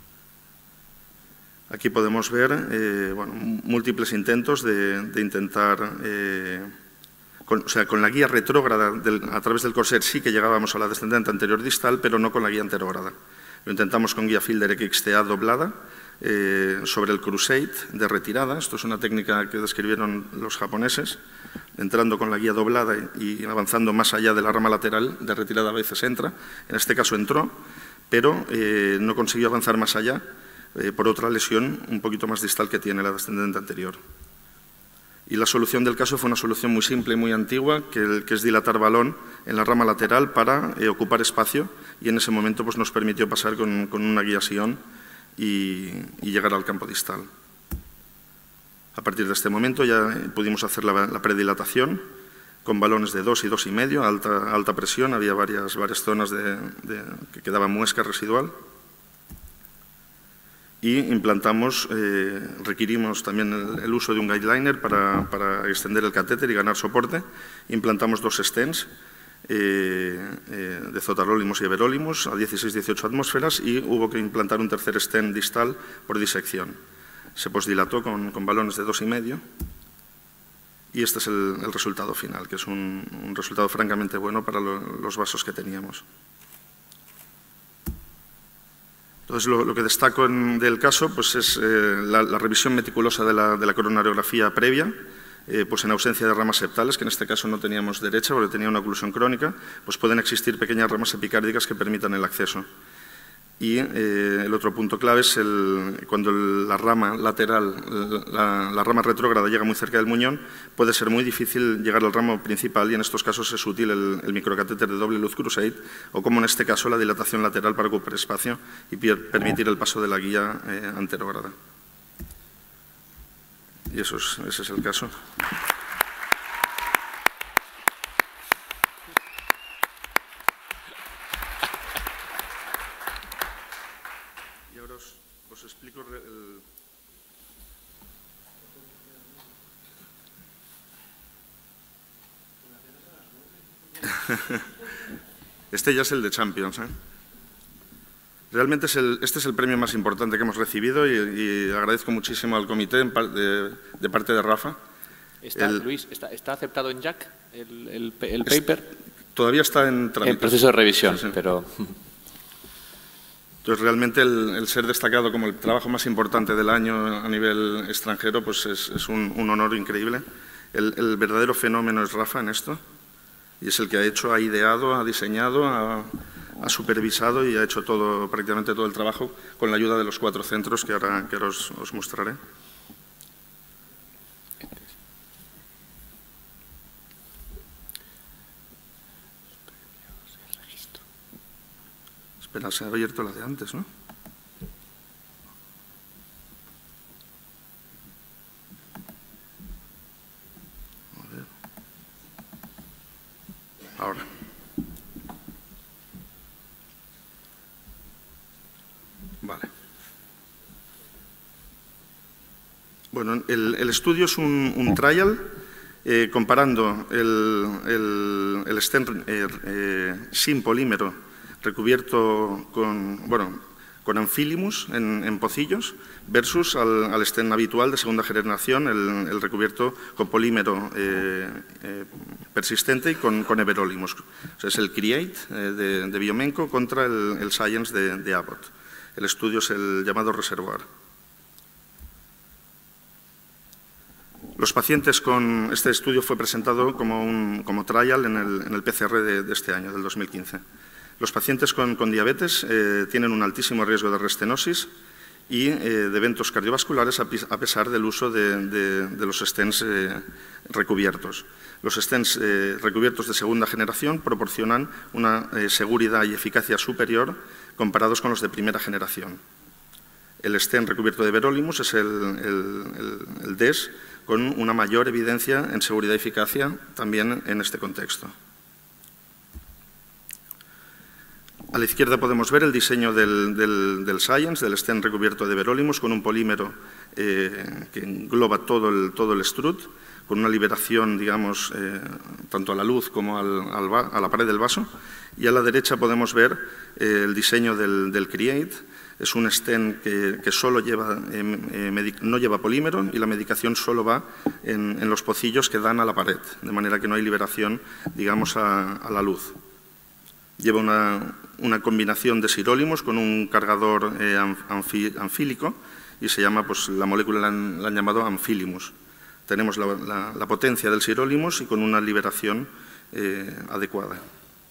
Aquí podemos ver múltiples intentos de intentar... con la guía retrógrada a través del Corsair sí que llegábamos a la descendente anterior distal, pero no con la guía anterógrada. Lo intentamos con guía Fielder XTA doblada sobre el Crusade de retirada. Esto es una técnica que describieron los japoneses, entrando con la guía doblada y avanzando más allá de la rama lateral. De retirada a veces entra, en este caso entró, pero no consiguió avanzar más allá por otra lesión un poquito más distal que tiene la descendente anterior. Y la solución del caso fue una solución muy simple y muy antigua, que es dilatar balón en la rama lateral para ocupar espacio, y en ese momento pues, nos permitió pasar con una guía Sion y llegar al campo distal. A partir de este momento ya pudimos hacer la predilatación con balones de 2 y 2,5, alta presión, había varias zonas que quedaba muesca residual. Y implantamos, requerimos también el uso de un guideliner para extender el catéter y ganar soporte. Implantamos 2 stents de Zotarólimos y Everólimos a 16-18 atmósferas y hubo que implantar un tercer stent distal por disección. Se posdilató con balones de 2,5 y este es el resultado final, que es un resultado francamente bueno para los vasos que teníamos. Entonces, lo que destaco del caso pues, es la revisión meticulosa de la coronariografía previa, pues en ausencia de ramas septales, que en este caso no teníamos derecha porque tenía una oclusión crónica, pues pueden existir pequeñas ramas epicárdicas que permitan el acceso. Y el otro punto clave es cuando la rama lateral, la rama retrógrada llega muy cerca del muñón, puede ser muy difícil llegar al ramo principal y en estos casos es útil el microcatéter de doble luz Crusade o, como en este caso, la dilatación lateral para ocupar espacio y permitir el paso de la guía anterógrada. Y ese es el caso. Os explico Este ya es el de Champions, ¿eh? Realmente este es el premio más importante que hemos recibido y agradezco muchísimo al comité de parte de Rafa. Luis, ¿está aceptado en JAC el paper? Todavía está en trámite. En proceso de revisión, sí. Pero... Entonces, realmente el ser destacado como el trabajo más importante del año a nivel extranjero, pues es un honor increíble. El verdadero fenómeno es Rafa en esto, y es el que ha ideado, ha diseñado, ha supervisado y ha hecho prácticamente todo el trabajo con la ayuda de los 4 centros que ahora os mostraré. Espera, se ha abierto la de antes, ¿no? A ver. Ahora. Vale. Bueno, el estudio es un trial comparando el stent sin polímero recubierto con Amphilymus en pocillos versus al stent habitual de segunda generación, el recubierto con polímero persistente y con Everolimus. O sea, es el CREATE de Biomenco contra el Science de Abbott. El estudio es el llamado Reservoir. Los pacientes con este estudio fue presentado como trial en el PCR de este año, del 2015. Los pacientes con diabetes tienen un altísimo riesgo de restenosis y de eventos cardiovasculares a pesar del uso de los stents recubiertos. Los stents recubiertos de segunda generación proporcionan una seguridad y eficacia superior comparados con los de primera generación. El stent recubierto de Everolimus es el DES con una mayor evidencia en seguridad y eficacia también en este contexto. A la izquierda podemos ver el diseño del Science, del stent recubierto de Everolimus, con un polímero que engloba todo el strut, con una liberación, digamos, tanto a la luz como a la pared del vaso. Y a la derecha podemos ver el diseño del CREATE. Es un stent que solo no lleva polímero y la medicación solo va en los pocillos que dan a la pared, de manera que no hay liberación, digamos, a la luz. Lleva una combinación de sirolimus con un cargador anfílico y se llama, pues la molécula la han llamado Amphilymus. Tenemos la potencia del sirolimus y con una liberación adecuada.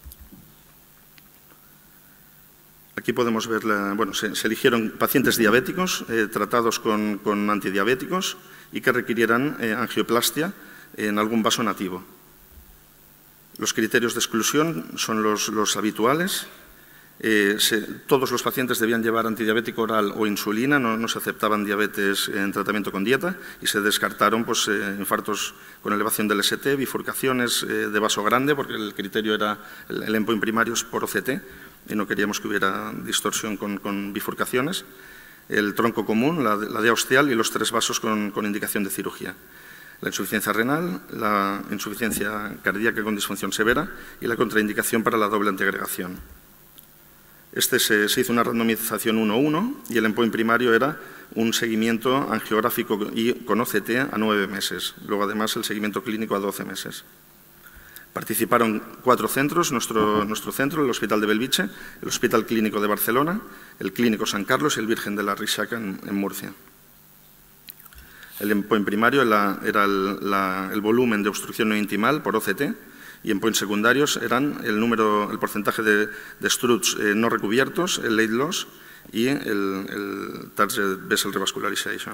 Aquí podemos ver, se eligieron pacientes diabéticos tratados con antidiabéticos y que requirieran angioplastia en algún vaso nativo. Los criterios de exclusión son los habituales. Todos los pacientes debían llevar antidiabético oral o insulina, no se aceptaban diabetes en tratamiento con dieta y se descartaron infartos con elevación del ST, bifurcaciones de vaso grande, porque el criterio era el endpoint primario es por OCT y no queríamos que hubiera distorsión con bifurcaciones, el tronco común, la DEA ostial y los 3 vasos con indicación de cirugía. La insuficiencia renal, la insuficiencia cardíaca con disfunción severa y la contraindicación para la doble antiagregación. Se hizo una randomización 1:1 y el endpoint primario era un seguimiento angiográfico y con OCT a 9 meses. Luego, además, el seguimiento clínico a 12 meses. Participaron 4 centros, nuestro centro, el Hospital de Belviche, el Hospital Clínico de Barcelona, el Clínico San Carlos y el Virgen de la Rixaca en Murcia. El endpoint primario era el volumen de obstrucción no intimal por OCT, y endpoints secundarios eran el porcentaje de struts no recubiertos, el lead loss y el target vessel revascularization.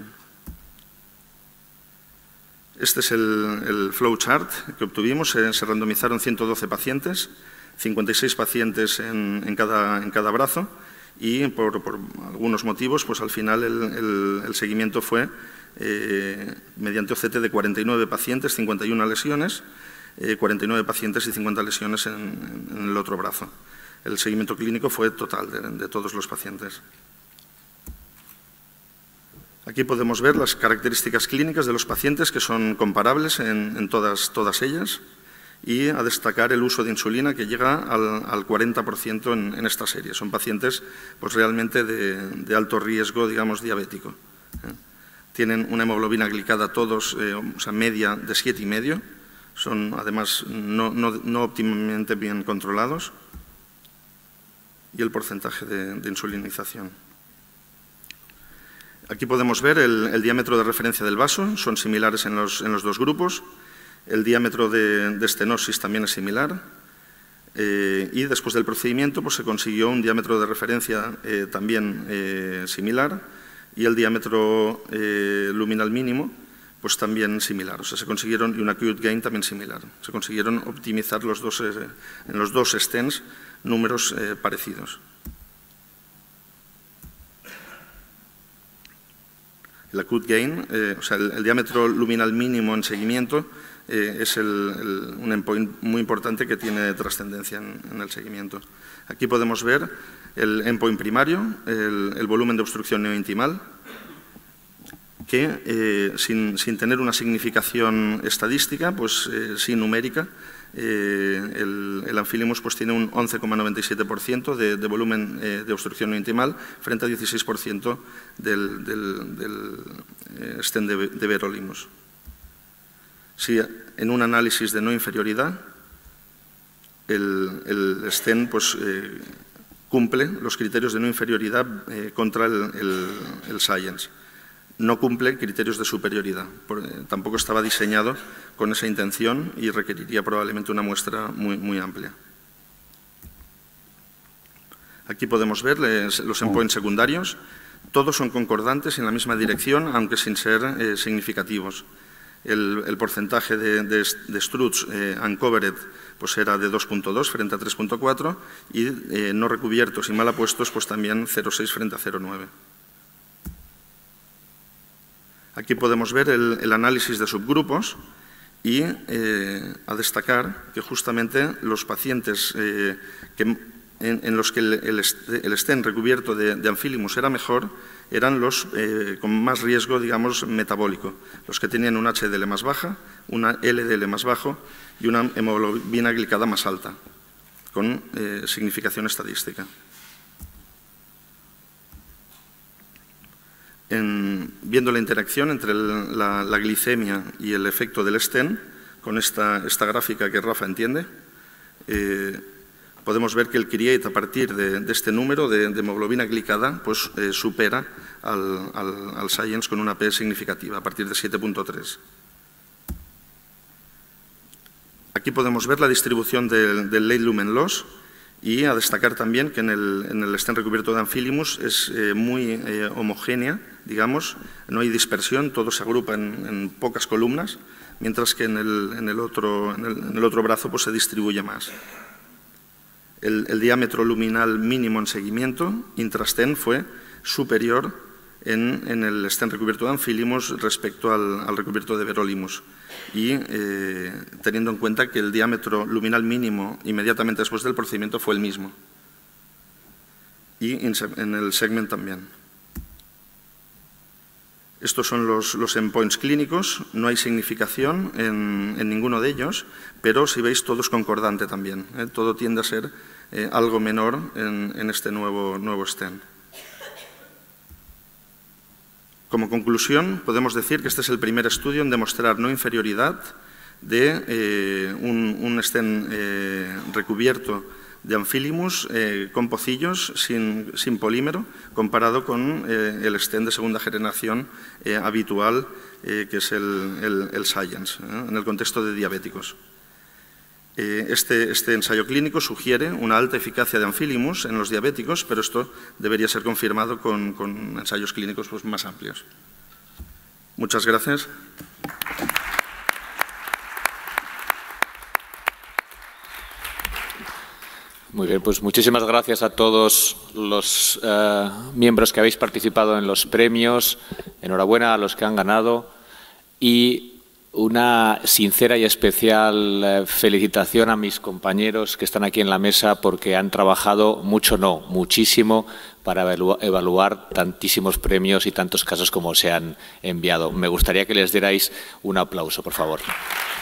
Este es el flow chart que obtuvimos. Se randomizaron 112 pacientes, 56 pacientes en cada brazo, y por algunos motivos, pues al final el seguimiento fue mediante OCT de 49 pacientes, 51 lesiones, 49 pacientes y 50 lesiones en el otro brazo. El seguimiento clínico fue total de todos los pacientes. Aquí podemos ver las características clínicas de los pacientes, que son comparables en todas ellas, y a destacar el uso de insulina, que llega al 40% en esta serie. Son pacientes pues realmente de alto riesgo, digamos, diabético. Tienen una hemoglobina glicada todos, o sea, media de 7,5. Son, además, no óptimamente bien controlados. Y el porcentaje de insulinización. Aquí podemos ver el diámetro de referencia del vaso. Son similares en los dos grupos. El diámetro de estenosis también es similar. Y después del procedimiento pues, se consiguió un diámetro de referencia también similar, y el diámetro luminal mínimo pues también similar. O sea, se consiguieron, y un acute gain también similar. Se consiguieron optimizar en los dos stents números parecidos. El acute gain, o sea, el diámetro luminal mínimo en seguimiento, es un endpoint muy importante que tiene trascendencia en el seguimiento. Aquí podemos ver el endpoint primario, el volumen de obstrucción neointimal, que sin tener una significación estadística, pues sí numérica, el Amphilimus pues, tiene un 11,97% de volumen de obstrucción neointimal frente a 16% del stent de Verolimus. Si en un análisis de no inferioridad el stent pues, cumple los criterios de no inferioridad contra el Science, no cumple criterios de superioridad. Tampoco estaba diseñado con esa intención y requeriría probablemente una muestra muy amplia. Aquí podemos ver los endpoints secundarios. Todos son concordantes en la misma dirección, aunque sin ser significativos. El porcentaje de struts uncovered pues era de 2,2 frente a 3,4 y no recubiertos y mal apuestos pues también 0,6 frente a 0,9. Aquí podemos ver el análisis de subgrupos y a destacar que justamente los pacientes en los que el stent recubierto de Amphilimus era mejor eran los con más riesgo, digamos, metabólico, los que tenían una HDL más baja, una LDL más bajo y una hemoglobina glicada más alta, con significación estadística. Viendo la interacción entre la glicemia y el efecto del stent, con esta gráfica que Rafa entiende, podemos ver que el create a partir de este número de hemoglobina glicada pues, supera al Science con una P significativa, a partir de 7,3. Aquí podemos ver la distribución del late lumen loss y a destacar también que en el stent recubierto de Amphilimus es muy homogénea, digamos, no hay dispersión, todo se agrupa en pocas columnas, mientras que en el otro brazo pues, se distribuye más. El diámetro luminal mínimo en seguimiento intrastent fue superior en el stent recubierto de Amphilimus respecto al recubierto de Verolimus. Y teniendo en cuenta que el diámetro luminal mínimo inmediatamente después del procedimiento fue el mismo. Y en el segment también. Estos son los endpoints clínicos, no hay significación en ninguno de ellos, pero si veis todo es concordante también, todo tiende a ser algo menor en este nuevo stent. Como conclusión, podemos decir que este es el primer estudio en demostrar no inferioridad de un stent recubierto de Amphilymus con pocillos sin polímero, comparado con el stent de segunda generación habitual, que es el Science, en el contexto de diabéticos. Este ensayo clínico sugiere una alta eficacia de Amphilymus en los diabéticos, pero esto debería ser confirmado con ensayos clínicos pues, más amplios. Muchas gracias. Muy bien, pues muchísimas gracias a todos los miembros que habéis participado en los premios. Enhorabuena a los que han ganado y una sincera y especial felicitación a mis compañeros que están aquí en la mesa porque han trabajado mucho, no, muchísimo para evaluar tantísimos premios y tantos casos como se han enviado. Me gustaría que les dierais un aplauso, por favor.